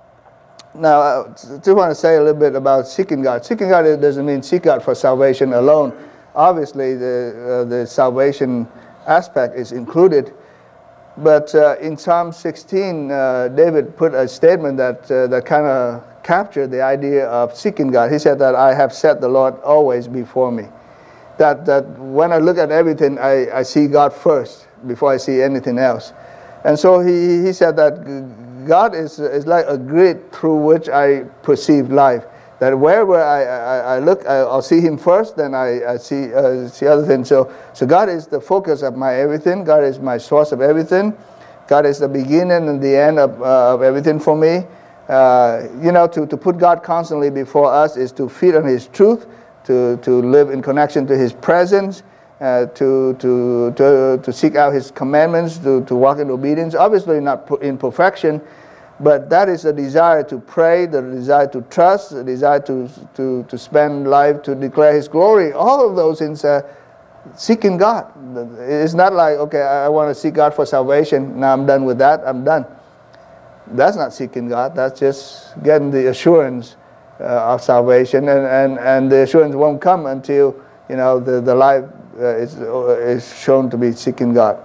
now I just want to say a little bit about seeking God. Seeking God doesn't mean seek God for salvation alone. Obviously, the, uh, the salvation aspect is included. But uh, in Psalm sixteen, uh, David put a statement that, uh, that kind of captured the idea of seeking God. He said that I have set the Lord always before me. That, that when I look at everything, I, I see God first before I see anything else. And so he, he said that God is, is like a grid through which I perceive life. That wherever I, I, I look, I, I'll see Him first, then I, I see, uh, see other things. So, so God is the focus of my everything. God is my source of everything. God is the beginning and the end of, uh, of everything for me. Uh, you know, to, to put God constantly before us is to feed on His truth, to, to live in connection to His presence, uh, to, to, to, to seek out His commandments, to, to walk in obedience. Obviously not in perfection, but that is a desire to pray, the desire to trust, the desire to, to, to spend life to declare His glory. All of those things are seeking God. It's not like, okay, I want to seek God for salvation. Now I'm done with that. I'm done. That's not seeking God. That's just getting the assurance Uh, of salvation, and, and, and the assurance won't come until, you know, the, the life uh, is, uh, is shown to be seeking God.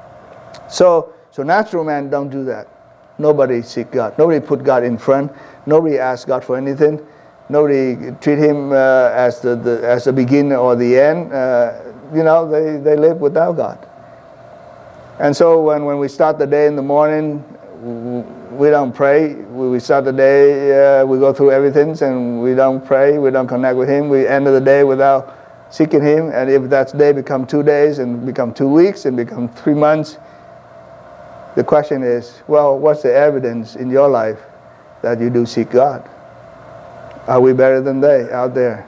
So, so natural man don't do that. Nobody seek God. Nobody put God in front. Nobody ask God for anything. Nobody treat Him uh, as the, the as the beginning or the end. Uh, you know, they, they live without God. And so when, when we start the day in the morning, we don't pray. We start the day, uh, we go through everything, and we don't pray. We don't connect with Him. We end the day without seeking Him. And if that day become two days, and become two weeks, and become three months, the question is, well, what's the evidence in your life that you do seek God? Are we better than they out there?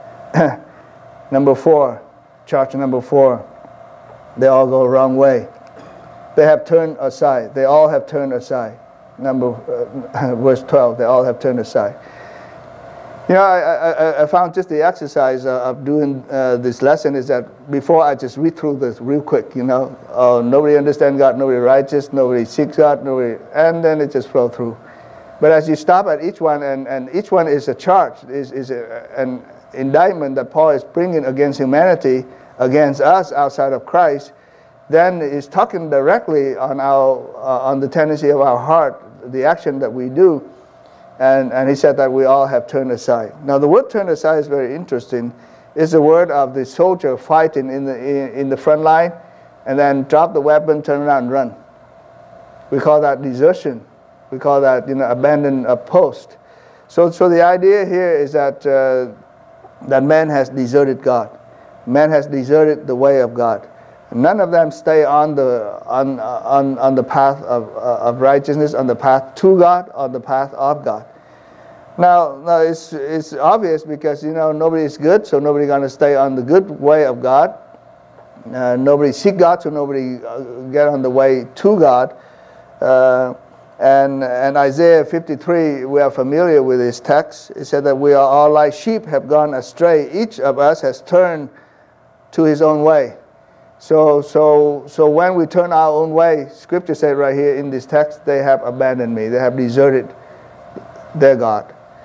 Number four, charge number four, they all go the wrong way. They have turned aside. They all have turned aside. Number uh, verse twelve. They all have turned aside. You know, I, I, I found just the exercise uh, of doing uh, this lesson is that before I just read through this real quick. You know, oh, nobody understands God, nobody righteous, nobody seeks God, nobody, and then it just flow through. But as you stop at each one, and, and each one is a charge, is is a, an indictment that Paul is bringing against humanity, against us outside of Christ. Then is talking directly on our uh, on the tendency of our heart, the action that we do, and and he said that we all have turned aside. Now the word "turn aside" is very interesting. It's the word of the soldier fighting in the in, in the front line, and then drop the weapon, turn around, and run. We call that desertion. We call that, you know, abandon a post. So so the idea here is that uh, that man has deserted God. Man has deserted the way of God. None of them stay on the on on on the path of uh, of righteousness, on the path to God, on the path of God. Now, now it's it's obvious because, you know, nobody is good, so nobody going to stay on the good way of God. Uh, nobody seek God, so nobody uh, get on the way to God. Uh, and and Isaiah fifty-three, we are familiar with this text. It said that we are all like sheep, have gone astray. Each of us has turned to his own way. So, so, so when we turn our own way, Scripture said right here in this text, they have abandoned me. They have deserted their God.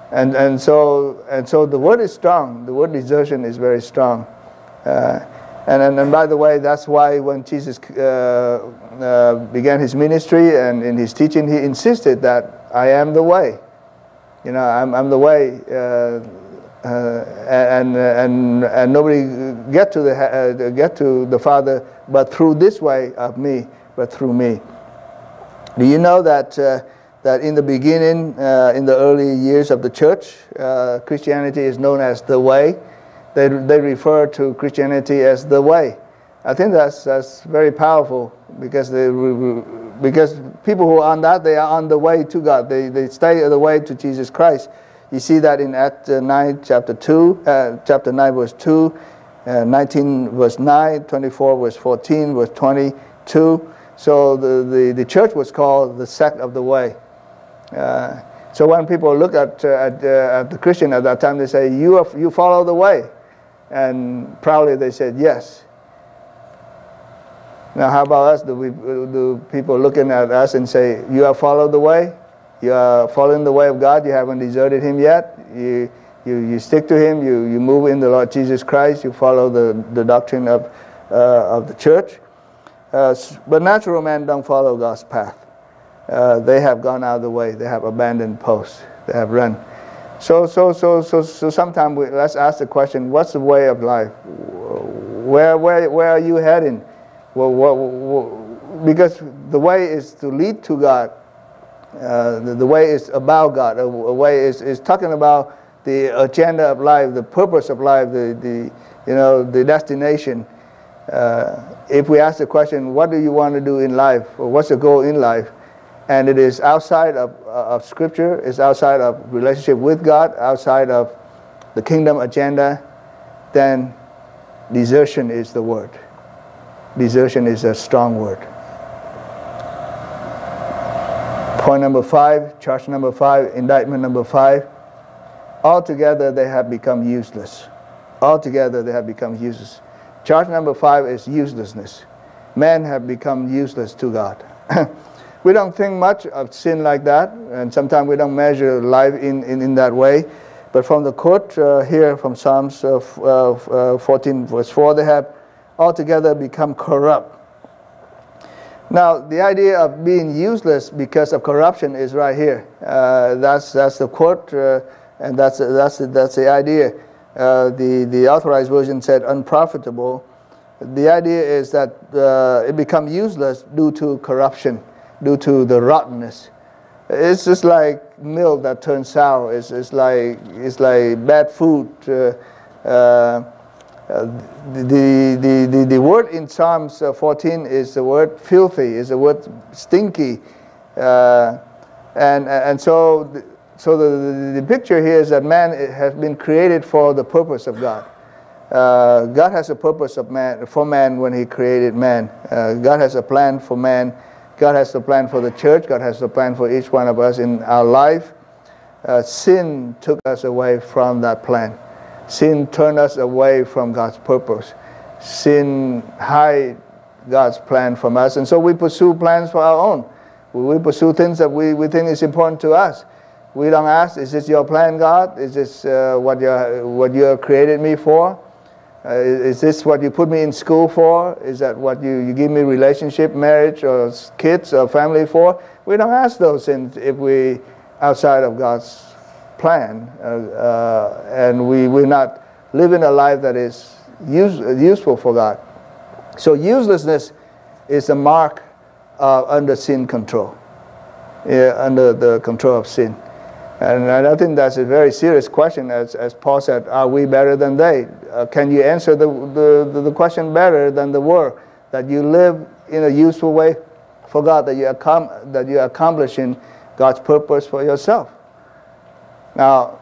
And, and, so, and so the word is strong. The word desertion is very strong. Uh, and, and, and by the way, that's why when Jesus uh, uh, began his ministry and in his teaching, he insisted that I am the way. You know, I'm, I'm the way. Uh, uh, and, and, and nobody get to, the, uh, get to the Father but through this way of me, but through me. Do you know that uh, that in the beginning, uh, in the early years of the church, uh, Christianity is known as the way. They, they refer to Christianity as the way. I think that's, that's very powerful because, they, because people who are on that, they are on the way to God. They, they stay on the way to Jesus Christ. You see that in Acts nine, chapter two, uh, chapter nine, verse two, uh, nineteen, verse nine, twenty-four, verse fourteen, verse twenty-two. So the, the, the church was called the sect of the way. Uh, so when people look at, uh, at, uh, at the Christian at that time, they say, you, are, you follow the way. And proudly they said, yes. Now how about us? Do, we, do people looking at us and say, you have followed the way? You are following the way of God? You haven't deserted him yet? You, you, you stick to him? You, you move in the Lord Jesus Christ? You follow the, the doctrine of, uh, of the church? Uh, but natural men don't follow God's path. Uh, they have gone out of the way. They have abandoned posts. They have run. So, so, so, so, so sometimes we, let's ask the question: what's the way of life? Where, where, where are you heading? Well, what, what, because the way is to lead to God. Uh, the, the way is about God. A, a way is, is talking about the agenda of life, the purpose of life, the, the you know, the destination. Uh, if we ask the question, what do you want to do in life, or what's your goal in life, and it is outside of, uh, of Scripture, it's outside of relationship with God, outside of the kingdom agenda, then desertion is the word. Desertion is a strong word. Point number five, charge number five, indictment number five. Altogether they have become useless. Altogether they have become useless. Charge number five is uselessness. Men have become useless to God. We don't think much of sin like that, and sometimes we don't measure life in, in, in that way. But from the quote uh, here from Psalms uh, uh, fourteen verse four, they have altogether become corrupt. Now, the idea of being useless because of corruption is right here. Uh, that's that's the quote, uh, and that's that's that's the idea. Uh, the the Authorized Version said unprofitable. The idea is that uh, it becomes useless due to corruption, due to the rottenness. It's just like milk that turns sour. It's, it's like it's like bad food. Uh, uh, the, the the the word in Psalms fourteen is the word filthy. Is the word stinky, uh, and and so the, so the the picture here is that man has been created for the purpose of God. Uh, God has a purpose of man for man when He created man. Uh, God has a plan for man. God has a plan for the church. God has a plan for each one of us in our life. Uh, sin took us away from that plan. Sin turned us away from God's purpose. Sin hid God's plan from us. And so we pursue plans for our own. We pursue things that we, we think is important to us. We don't ask, is this your plan, God? Is this uh, what, you what you have created me for? Uh, is this what you put me in school for? Is that what you, you give me relationship, marriage, or kids, or family for? We don't ask those things if we outside of God's plan, uh, uh, and we, we're not living a life that is use, useful for God. So uselessness is a mark uh, under sin control, yeah, under the control of sin. And, and I think that's a very serious question. As, as Paul said, are we better than they? Uh, can you answer the, the, the question better than the world? That you live in a useful way for God, that, you accom that you're accomplishing God's purpose for yourself. Now,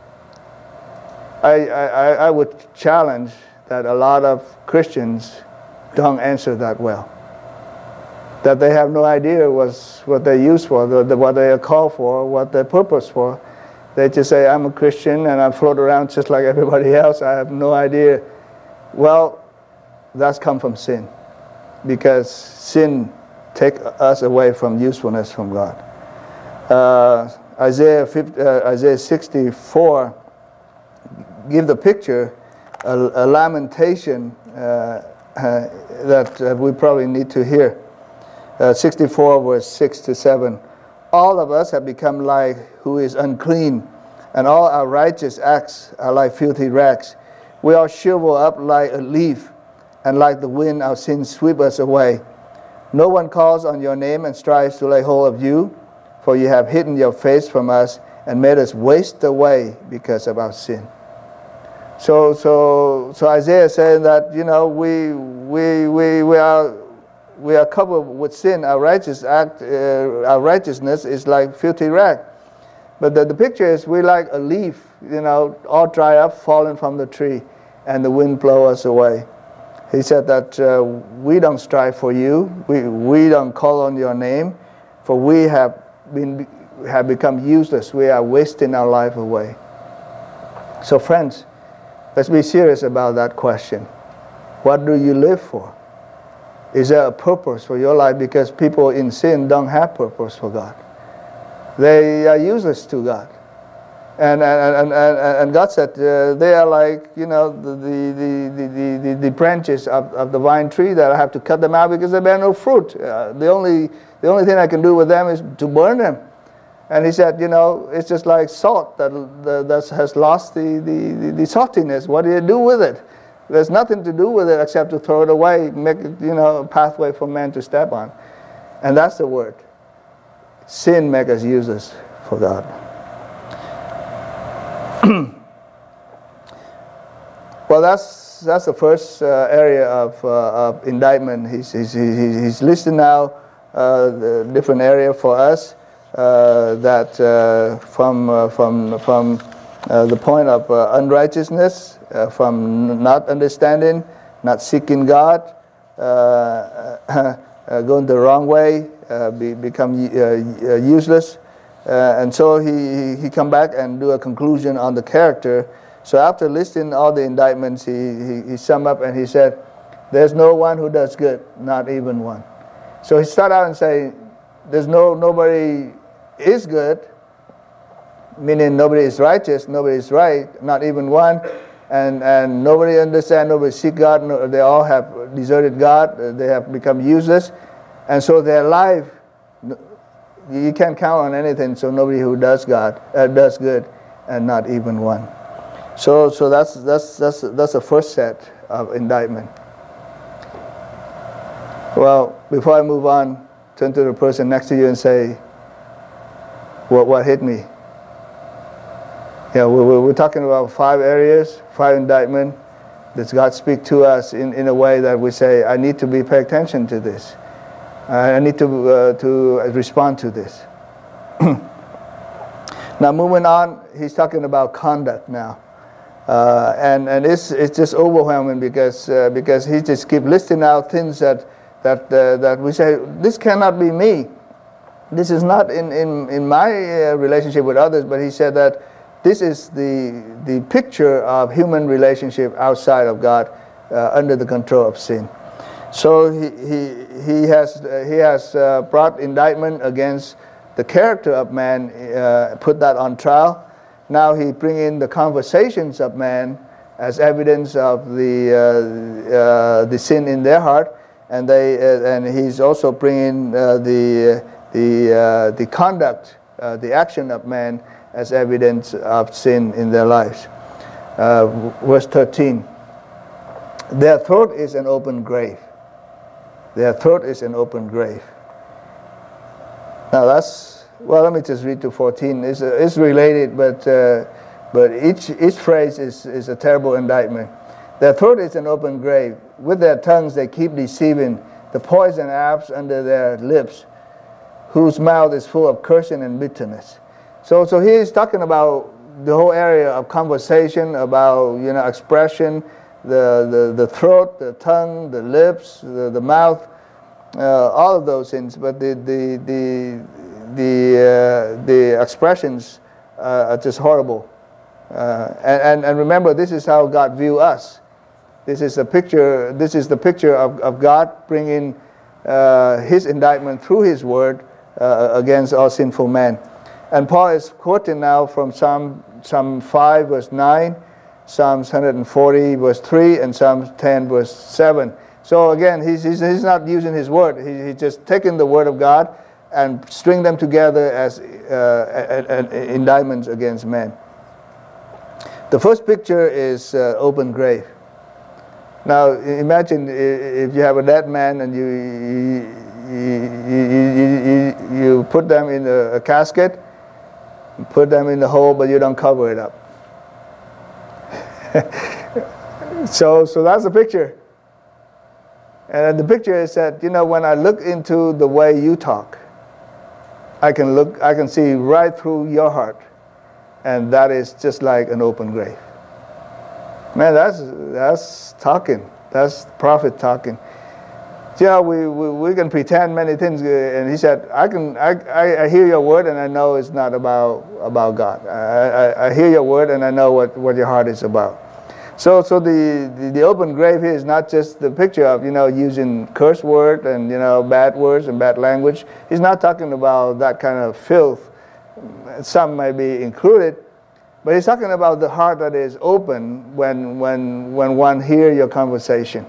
I, I, I would challenge that a lot of Christians don't answer that well. That they have no idea what's, what they're used for, the, the, what they are called for, what their purpose for. They just say, I'm a Christian and I float around just like everybody else. I have no idea. Well, that's come from sin. Because sin takes us away from usefulness from God. Uh, Isaiah fifty, uh, Isaiah sixty-four give the picture, a, a lamentation uh, uh, that uh, we probably need to hear. Uh, sixty-four verse six to seven. All of us have become like who is unclean, and all our righteous acts are like filthy rags. We all shrivel up like a leaf, and like the wind our sins sweep us away. No one calls on your name and strives to lay hold of you, for you have hidden your face from us and made us waste away because of our sin. So, so, so Isaiah said that, you know, we, we, we, we are, we are covered with sin. Our righteous act, uh, our righteousness is like filthy rag. But the, the picture is we like a leaf, you know, all dry up, fallen from the tree, and the wind blow us away. He said that uh, we don't strive for you, we, we don't call on your name, for we have been have become useless. We are wasting our life away. So friends, let's be serious about that question. What do you live for? Is there a purpose for your life? Because people in sin don't have purpose for God. They are useless to God. And, and, and, and, and God said uh, they are like, you know, the, the, the, the, the branches of, of the vine tree that I have to cut them out because they bear no fruit. Uh, the, only, the only thing I can do with them is to burn them. And he said, you know, it's just like salt that, that has lost the, the, the saltiness. What do you do with it? There's nothing to do with it except to throw it away, make it, you know, a pathway for man to step on. And that's the word. Sin makes us useless for God. Well, that's that's the first uh, area of, uh, of indictment. He's, he's, he's listing now uh, the different area for us uh, that uh, from, uh, from, from uh, the point of uh, unrighteousness, uh, from not understanding, not seeking God, uh, uh, going the wrong way, uh, be, become uh, useless. Uh, and so he, he come back and do a conclusion on the character. So after listing all the indictments, he, he, he summed up and he said, there's no one who does good, not even one. So he started out and say, there's no, nobody is good, meaning nobody is righteous, nobody is right, not even one. And, and nobody understands, nobody seek God, no, they all have deserted God, they have become useless. And so their life, you can't count on anything, so nobody who does God uh, does good, and not even one. So, so that's that's that's that's the first set of indictment. Well, before I move on, turn to the person next to you and say, "What what hit me?" Yeah, we're we're talking about five areas, five indictment. Does God speak to us in in a way that we say, "I need to be pay attention to this. I need to uh, to respond to this." Now moving on, he's talking about conduct now, uh, and and it's it's just overwhelming because uh, because he just keep listing out things that that uh, that we say, this cannot be me. This is not in in in my uh, relationship with others. But he said that this is the the picture of human relationship outside of God, uh, under the control of sin. So he he he has uh, he has uh, brought indictment against the character of man, uh, put that on trial. Now he bring in the conversations of man as evidence of the uh, uh, the sin in their heart, and they uh, and he's also bringing uh, the the uh, the conduct, uh, the action of man as evidence of sin in their lives. Uh, verse thirteen. Their throat is an open grave. Their throat is an open grave. Now that's, well, let me just read to fourteen. It's, uh, it's related, but uh, but each each phrase is, is a terrible indictment. Their throat is an open grave. With their tongues they keep deceiving. The poison apps under their lips, whose mouth is full of cursing and bitterness. So so he is talking about the whole area of conversation, about, you know, expression, the the, the throat, the tongue, the lips, the, the mouth. Uh, all of those things, but the the the the, uh, the expressions uh, are just horrible. Uh, and, and and remember, this is how God view us. This is a picture. This is the picture of, of God bringing uh, His indictment through His word uh, against all sinful man. And Paul is quoting now from Psalm, Psalm five, verse nine, Psalms one hundred forty, verse three, and Psalms ten, verse seven. So again, he's, he's, he's not using his word. He, he's just taking the word of God and string them together as uh, a, a, a indictments against men. The first picture is uh, open grave. Now imagine if you have a dead man and you you, you, you, you, you put them in a, a casket, put them in the hole, but you don't cover it up. so so that's the picture. And the picture is that, you know, when I look into the way you talk, I can look, I can see right through your heart, and that is just like an open grave. Man, that's that's talking. That's prophet talking. You know, we, we, we can pretend many things, and he said, I can I, I, I hear your word, and I know it's not about about God. I, I, I hear your word, and I know what, what your heart is about. So so the, the, the open grave here is not just the picture of, you know, using curse word and, you know, bad words and bad language. He's not talking about that kind of filth. Some may be included, but he's talking about the heart that is open when when when one hears your conversation.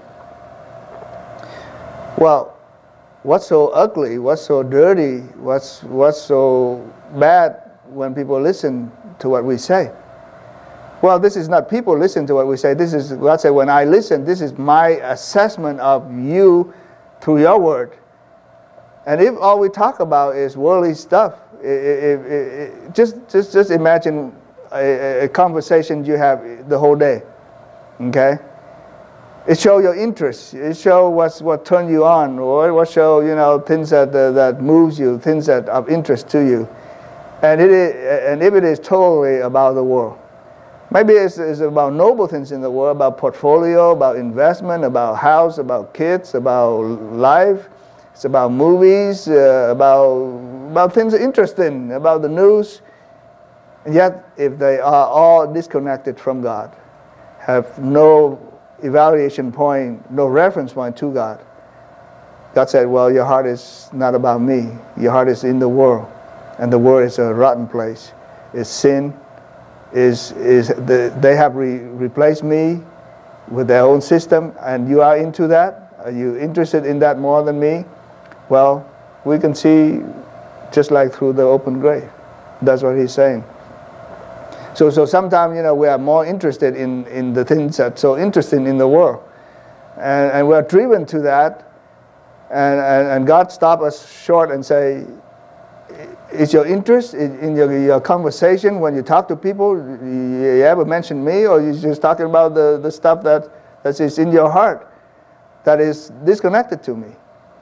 Well, what's so ugly, what's so dirty, what's what's so bad when people listen to what we say? Well, this is not people listen to what we say. This is, God said, when I listen, this is my assessment of you through your word. And if all we talk about is worldly stuff, it, it, it, it, just, just, just imagine a, a conversation you have the whole day, okay? It shows your interest. It shows what's, what turns you on, or what shows, you know, things that, uh, that moves you, things that are of interest to you. And, it is, and if it is totally about the world, maybe it's, it's about noble things in the world, about portfolio, about investment, about house, about kids, about life. It's about movies, uh, about, about things interesting, about the news. And yet, if they are all disconnected from God, have no evaluation point, no reference point to God, God said, well, your heart is not about me. Your heart is in the world. And the world is a rotten place. It's sin. Is, is the, they have re replaced me with their own system, and you are into that? Are you interested in that more than me? Well, we can see just like through the open grave. That's what he's saying. So, so sometimes, you know, we are more interested in, in the things that's so interesting in the world. And, and we're driven to that. And, and, and God stops us short and say, is your interest in, in your, your conversation when you talk to people, you, you ever mention me, or you just talking about the, the stuff that, that is in your heart that is disconnected to me?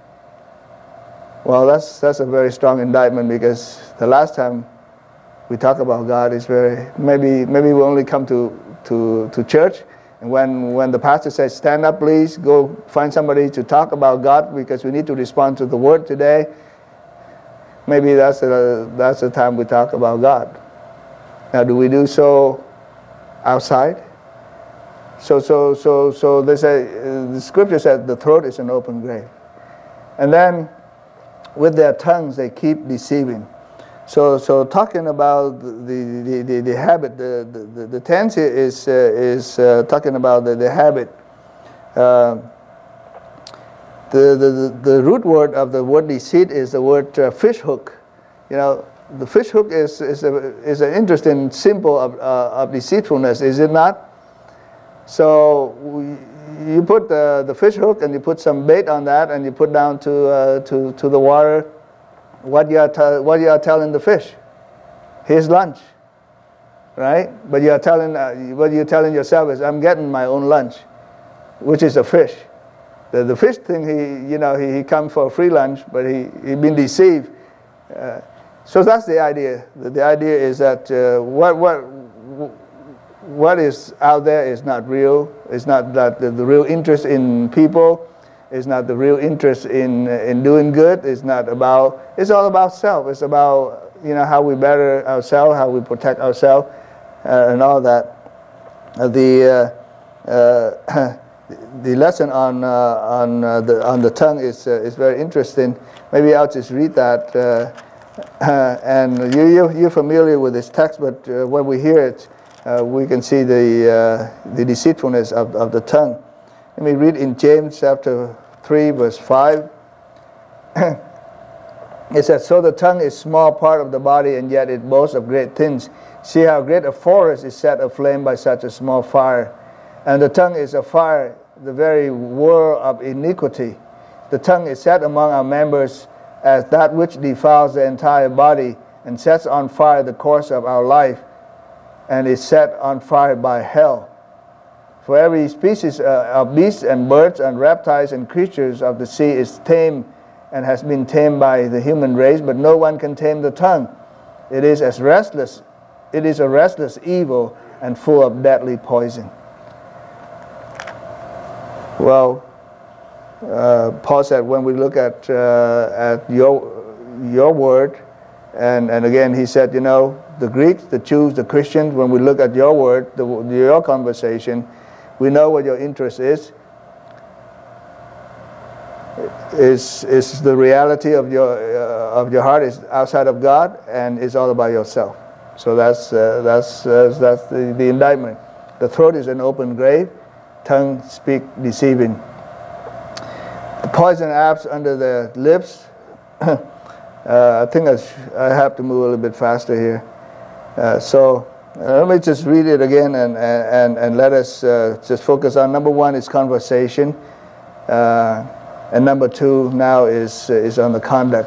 Well, that's, that's a very strong indictment, because the last time we talk about God is very, maybe, maybe we only come to, to, to church, and when, when the pastor says, stand up please, go find somebody to talk about God because we need to respond to the word today. Maybe that's the, that's the time we talk about God. Now, do we do so outside? So, so, so, so they say, uh, the scripture said the throat is an open grave. And then with their tongues they keep deceiving. So, so talking about the, the, the, the habit, the, the, the tense here is, uh, is uh, talking about the, the habit. Uh, The, the, the root word of the word deceit is the word uh, fish hook. You know, the fish hook is, is, a, is an interesting symbol of, uh, of deceitfulness, is it not? So we, you put the, the fish hook and you put some bait on that and you put down to, uh, to, to the water what you, are what you are telling the fish. Here's lunch, right? But you are telling, uh, what you're telling yourself is, I'm getting my own lunch, which is a fish. The, the fish thing, he, you know, he, he come for a free lunch, but he, he been deceived. Uh, so that's the idea. The, the idea is that uh, what, what, what is out there is not real. It's not that the, the real interest in people. It's not the real interest in, in doing good. It's not about, it's all about self. It's about, you know, how we better ourselves, how we protect ourselves, uh, and all that. Uh, the, uh, uh, The lesson on uh, on uh, the on the tongue is uh, is very interesting. Maybe I'll just read that. Uh, Uh, and you, you, you're familiar with this text, but uh, when we hear it, uh, we can see the, uh, the deceitfulness of, of the tongue. Let me read in James chapter three, verse five. It says, so the tongue is small part of the body, and yet it boasts of great things. See how great a forest is set aflame by such a small fire. And the tongue is a fire, the very world of iniquity. The tongue is set among our members as that which defiles the entire body and sets on fire the course of our life, and is set on fire by hell. For every species uh, of beasts and birds and reptiles and creatures of the sea is tamed and has been tamed by the human race, but no one can tame the tongue. It is as restless, it is a restless evil and full of deadly poison. Well, uh, Paul said when we look at uh, at your your word, and and again he said, you know, the Greeks, the Jews, the Christians, when we look at your word, the, your conversation, we know what your interest is. Is is the reality of your uh, of your heart is outside of God, and it's all about yourself. So that's uh, that's uh, that's the, the indictment. The throat is an open grave, tongue speak deceiving. The poison apps under the lips. uh, I think I, sh I have to move a little bit faster here. Uh, so uh, let me just read it again, and and and let us uh, just focus on number one is conversation. Uh, And number two now is uh, is on the conduct.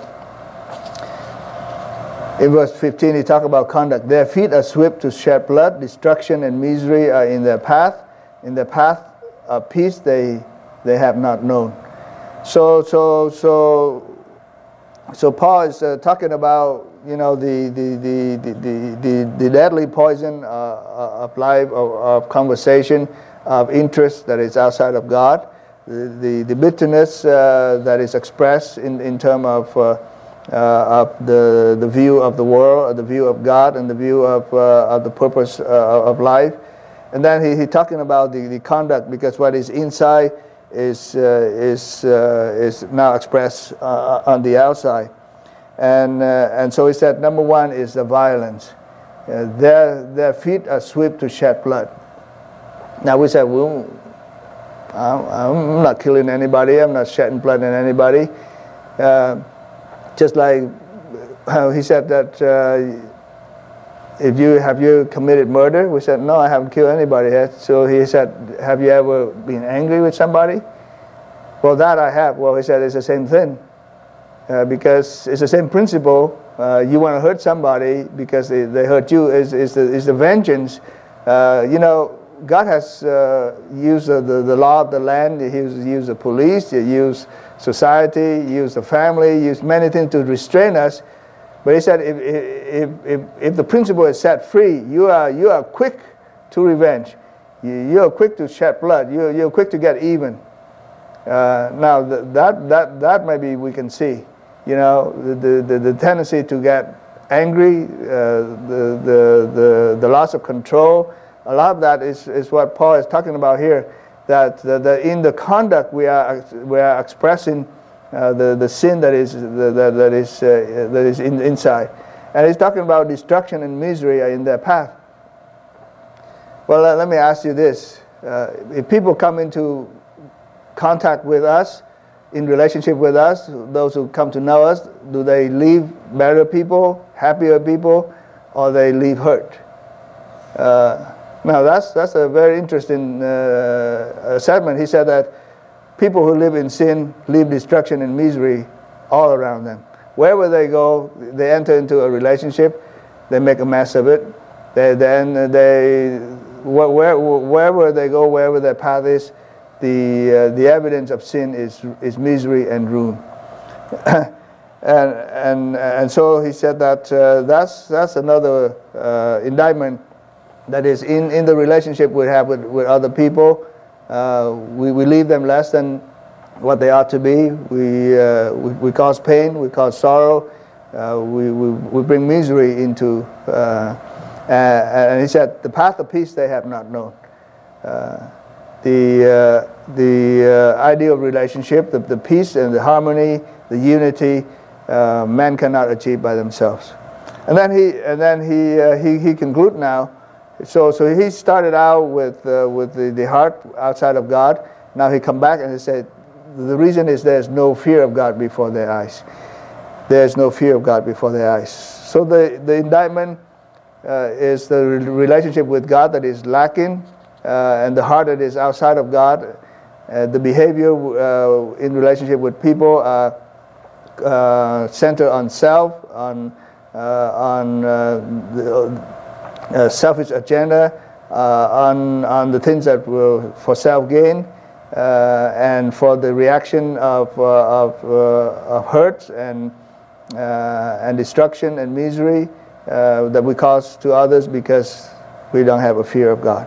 In verse fifteen, he talks about conduct. Their feet are swift to shed blood. Destruction and misery are in their path. In the path of peace they they have not known. So so so so Paul is uh, talking about, you know, the the the the the, the, the deadly poison uh, of life, of, of conversation, of interest that is outside of God. The, the, the bitterness uh, that is expressed in, in terms of, uh, uh, of the, the view of the world, the view of God, and the view of, uh, of the purpose uh, of life. And then he, he talking about the, the conduct, because what is inside is, uh, is, uh, is now expressed uh, on the outside. And, uh, and so he said, number one is the violence. Uh, their, their feet are swift to shed blood. Now we said, well, I'm not killing anybody. I'm not shedding blood on anybody. Uh, just like uh, he said that uh, if you have you committed murder, we said no, I haven't killed anybody yet. So he said, have you ever been angry with somebody? Well, that I have. Well, he said it's the same thing uh, because it's the same principle. Uh, you want to hurt somebody because they, they hurt you. Is is the is the vengeance? Uh, you know. God has uh, used the, the, the law of the land. He used, used the police, he used society, he used the family, he used many things to restrain us. But he said, if, if, if, if the principle is set free, you are, you are quick to revenge. You, you are quick to shed blood. You, you're quick to get even. Uh, now, the, that, that, that maybe we can see. You know, the, the, the tendency to get angry, uh, the, the, the, the loss of control. A lot of that is, is what Paul is talking about here, that, that, that in the conduct we are, we are expressing uh, the, the sin that is, the, that, that is, uh, that is in, inside. And he's talking about destruction and misery in their path. Well, uh, let me ask you this. Uh, if people come into contact with us, in relationship with us, those who come to know us, do they leave better people, happier people, or they leave hurt? Uh, Now that's that's a very interesting uh, assessment. He said that people who live in sin leave destruction and misery all around them. Wherever they go, they enter into a relationship, they make a mess of it. They then they where, wherever they go, wherever their path is, the uh, the evidence of sin is is misery and ruin. and and and so he said that uh, that's that's another uh, indictment. That is, in, in the relationship we have with, with other people, uh, we, we leave them less than what they ought to be. We, uh, we, we cause pain, we cause sorrow, uh, we, we, we bring misery into, uh, and, and he said, the path of peace they have not known. Uh, the uh, the uh, ideal relationship, the, the peace and the harmony, the unity uh, man cannot achieve by themselves. And then he and then he uh, he he conclude now. So so he started out with uh, with the, the heart outside of God. Now he come back and he said, the reason is there's no fear of God before their eyes. There's no fear of God before their eyes. So the the indictment uh, is the relationship with God that is lacking, uh, and the heart that is outside of God. Uh, the behavior uh, in relationship with people are uh, centered on self, on uh, on uh, the uh, selfish agenda, uh, on on the things that will for self gain, uh, and for the reaction of uh, of, uh, of hurt and uh, and destruction and misery uh, that we cause to others because we don't have a fear of God.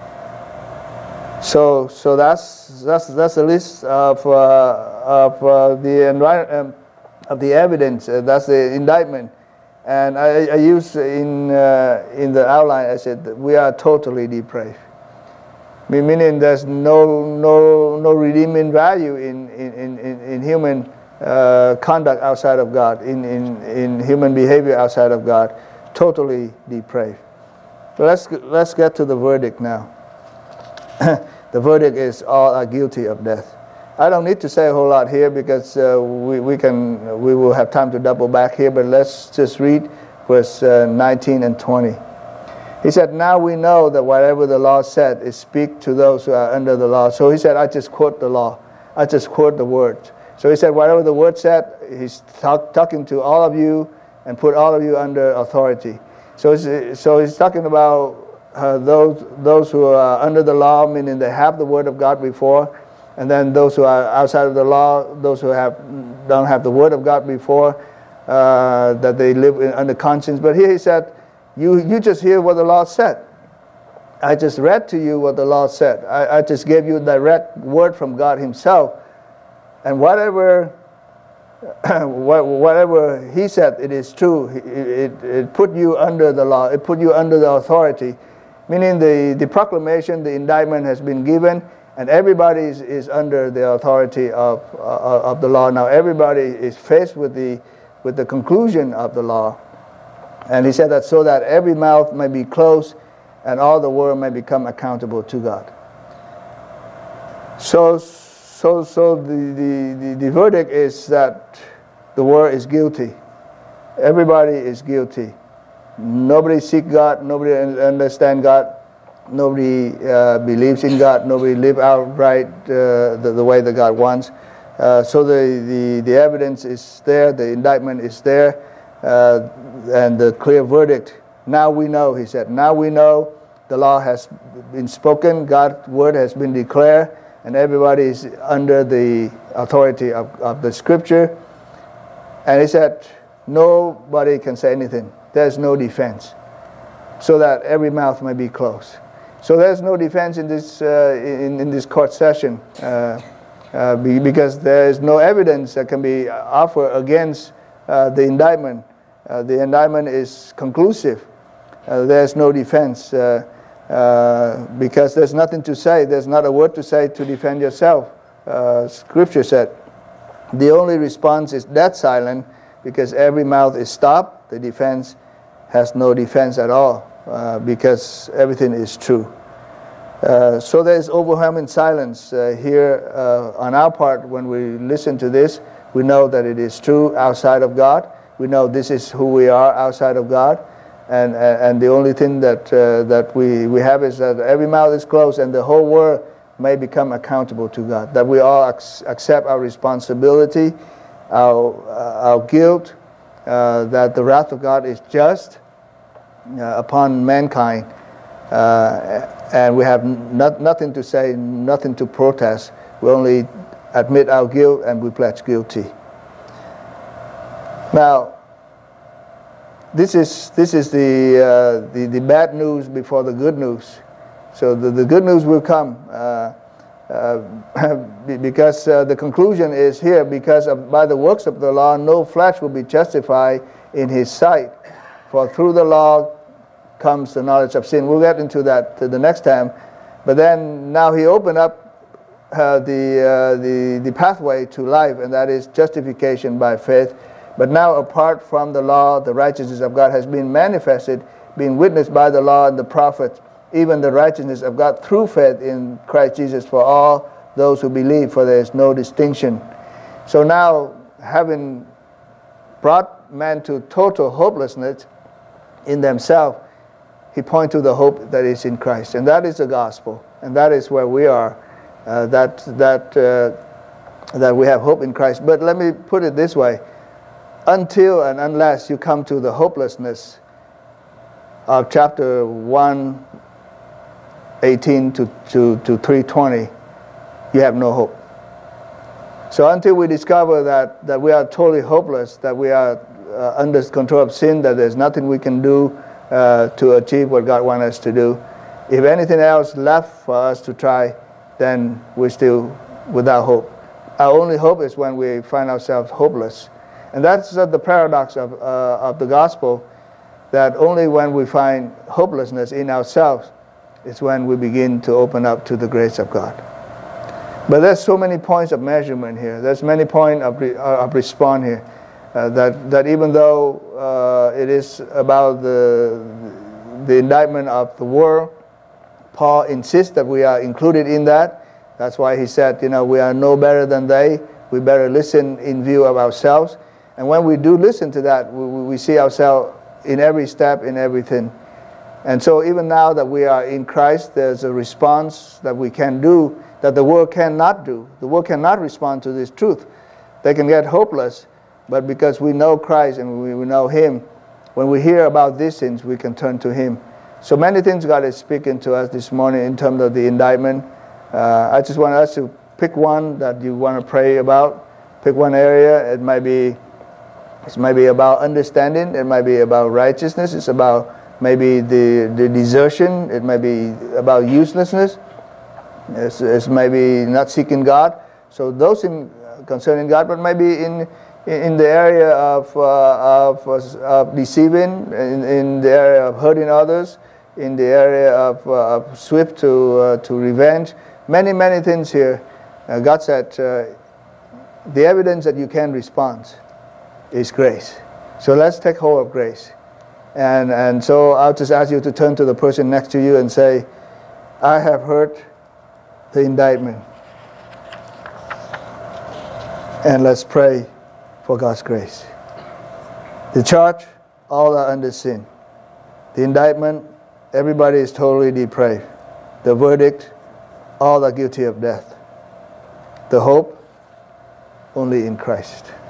So, so that's that's that's a list of uh, of uh, the environment um, of the evidence. Uh, that's the indictment, and I, I use in uh, in the outline. I said that we are totally depraved, meaning there's no no no redeeming value in in in, in human uh, conduct outside of God, in, in in human behavior outside of God. Totally depraved. So let's let's get to the verdict now. The verdict is all are guilty of death. I don't need to say a whole lot here because uh, we, we can we will have time to double back here, but let's just read verse uh, nineteen and twenty. He said, now we know that whatever the law said is speak to those who are under the law. So he said, I just quote the law. I just quote the word. So he said, whatever the word said, he's talk, talking to all of you and put all of you under authority. So he's, so he's talking about Uh, those those who are under the law, meaning they have the word of God before, and then those who are outside of the law, those who have don't have the word of God before, uh, that they live in, under conscience. But here he said, you you just hear what the law said. I just read to you what the law said. I, I just gave you a direct word from God himself, and whatever whatever he said, it is true. It, it, it put you under the law. It put you under the authority. Meaning the, the proclamation, the indictment has been given, and everybody is, is under the authority of, uh, of the law. Now everybody is faced with the, with the conclusion of the law. And he said that so that every mouth may be closed and all the world may become accountable to God. So, so, so the, the, the, the verdict is that the world is guilty. Everybody is guilty. Nobody seek God, nobody understand God, nobody uh, believes in God, nobody live outright uh, the, the way that God wants. Uh, so the, the, the evidence is there, the indictment is there, uh, and the clear verdict. Now we know, he said, now we know the law has been spoken, God's word has been declared, and everybody is under the authority of, of the scripture. And he said, nobody can say anything. There's no defense, so that every mouth may be closed. So there's no defense in this uh, in, in this court session uh, uh, because there is no evidence that can be offered against uh, the indictment. Uh, the indictment is conclusive. Uh, there's no defense uh, uh, because there's nothing to say. There's not a word to say to defend yourself. Uh, scripture said the only response is dead silent because every mouth is stopped. The defense has no defense at all uh, because everything is true. Uh, so there is overwhelming silence uh, here uh, on our part when we listen to this. We know that it is true outside of God. We know this is who we are outside of God. And, and the only thing that, uh, that we, we have is that every mouth is closed and the whole world may become accountable to God. That we all ac accept our responsibility, our, uh, our guilt, Uh, that the wrath of God is just uh, upon mankind, uh, and we have not, nothing to say, nothing to protest. We only admit our guilt and we pledge guilty. Now, this is this is the uh, the, the bad news before the good news. So the, the good news will come. Uh, Uh, because uh, the conclusion is here, because of, by the works of the law no flesh will be justified in his sight, for through the law comes the knowledge of sin. We'll get into that the next time, but then now he opened up uh, the, uh, the, the pathway to life, and that is justification by faith, But now, apart from the law, the righteousness of God has been manifested, being witnessed by the law and the prophets, even the righteousness of God through faith in Christ Jesus for all those who believe, for there is no distinction. So now, having brought man to total hopelessness in themselves, he points to the hope that is in Christ. And that is the gospel. And that is where we are, uh, that, that, uh, that we have hope in Christ. But let me put it this way. Until and unless you come to the hopelessness of chapter one eighteen to, to, to three twenty, you have no hope. So until we discover that, that we are totally hopeless, that we are uh, under control of sin, that there's nothing we can do uh, to achieve what God wants us to do, if anything else left for us to try, then we're still without hope. Our only hope is when we find ourselves hopeless. And that's uh, the paradox of, uh, of the gospel, that only when we find hopelessness in ourselves is when we begin to open up to the grace of God. But there's so many points of measurement here. There's many points of, re, uh, of response here. Uh, that, that even though uh, it is about the, the indictment of the world, Paul insists that we are included in that. That's why he said, you know, we are no better than they. We better listen in view of ourselves. And when we do listen to that, we, we see ourselves in every step, in everything. And so even now that we are in Christ, there's a response that we can do that the world cannot do. The world cannot respond to this truth. They can get hopeless, but because we know Christ and we, we know Him, when we hear about these things, we can turn to Him. So many things God is speaking to us this morning in terms of the indictment. Uh, I just want us to pick one that you want to pray about. Pick one area. It might be It might be about understanding. It might be about righteousness. It's about maybe the, the desertion. It might be about uselessness. It's, it's maybe not seeking God. So those things concerning God, but maybe in in the area of uh, of, of deceiving, in, in the area of hurting others, in the area of, uh, of swift to uh, to revenge. Many many things here. Uh, God said uh, the evidence that you can respond is grace. So let's take hold of grace. And and so I'll just ask you to turn to the person next to you and say, I have heard the indictment. And let's pray for God's grace. The charge, all are under sin. The indictment, everybody is totally depraved. The verdict, all are guilty of death. The hope, only in Christ.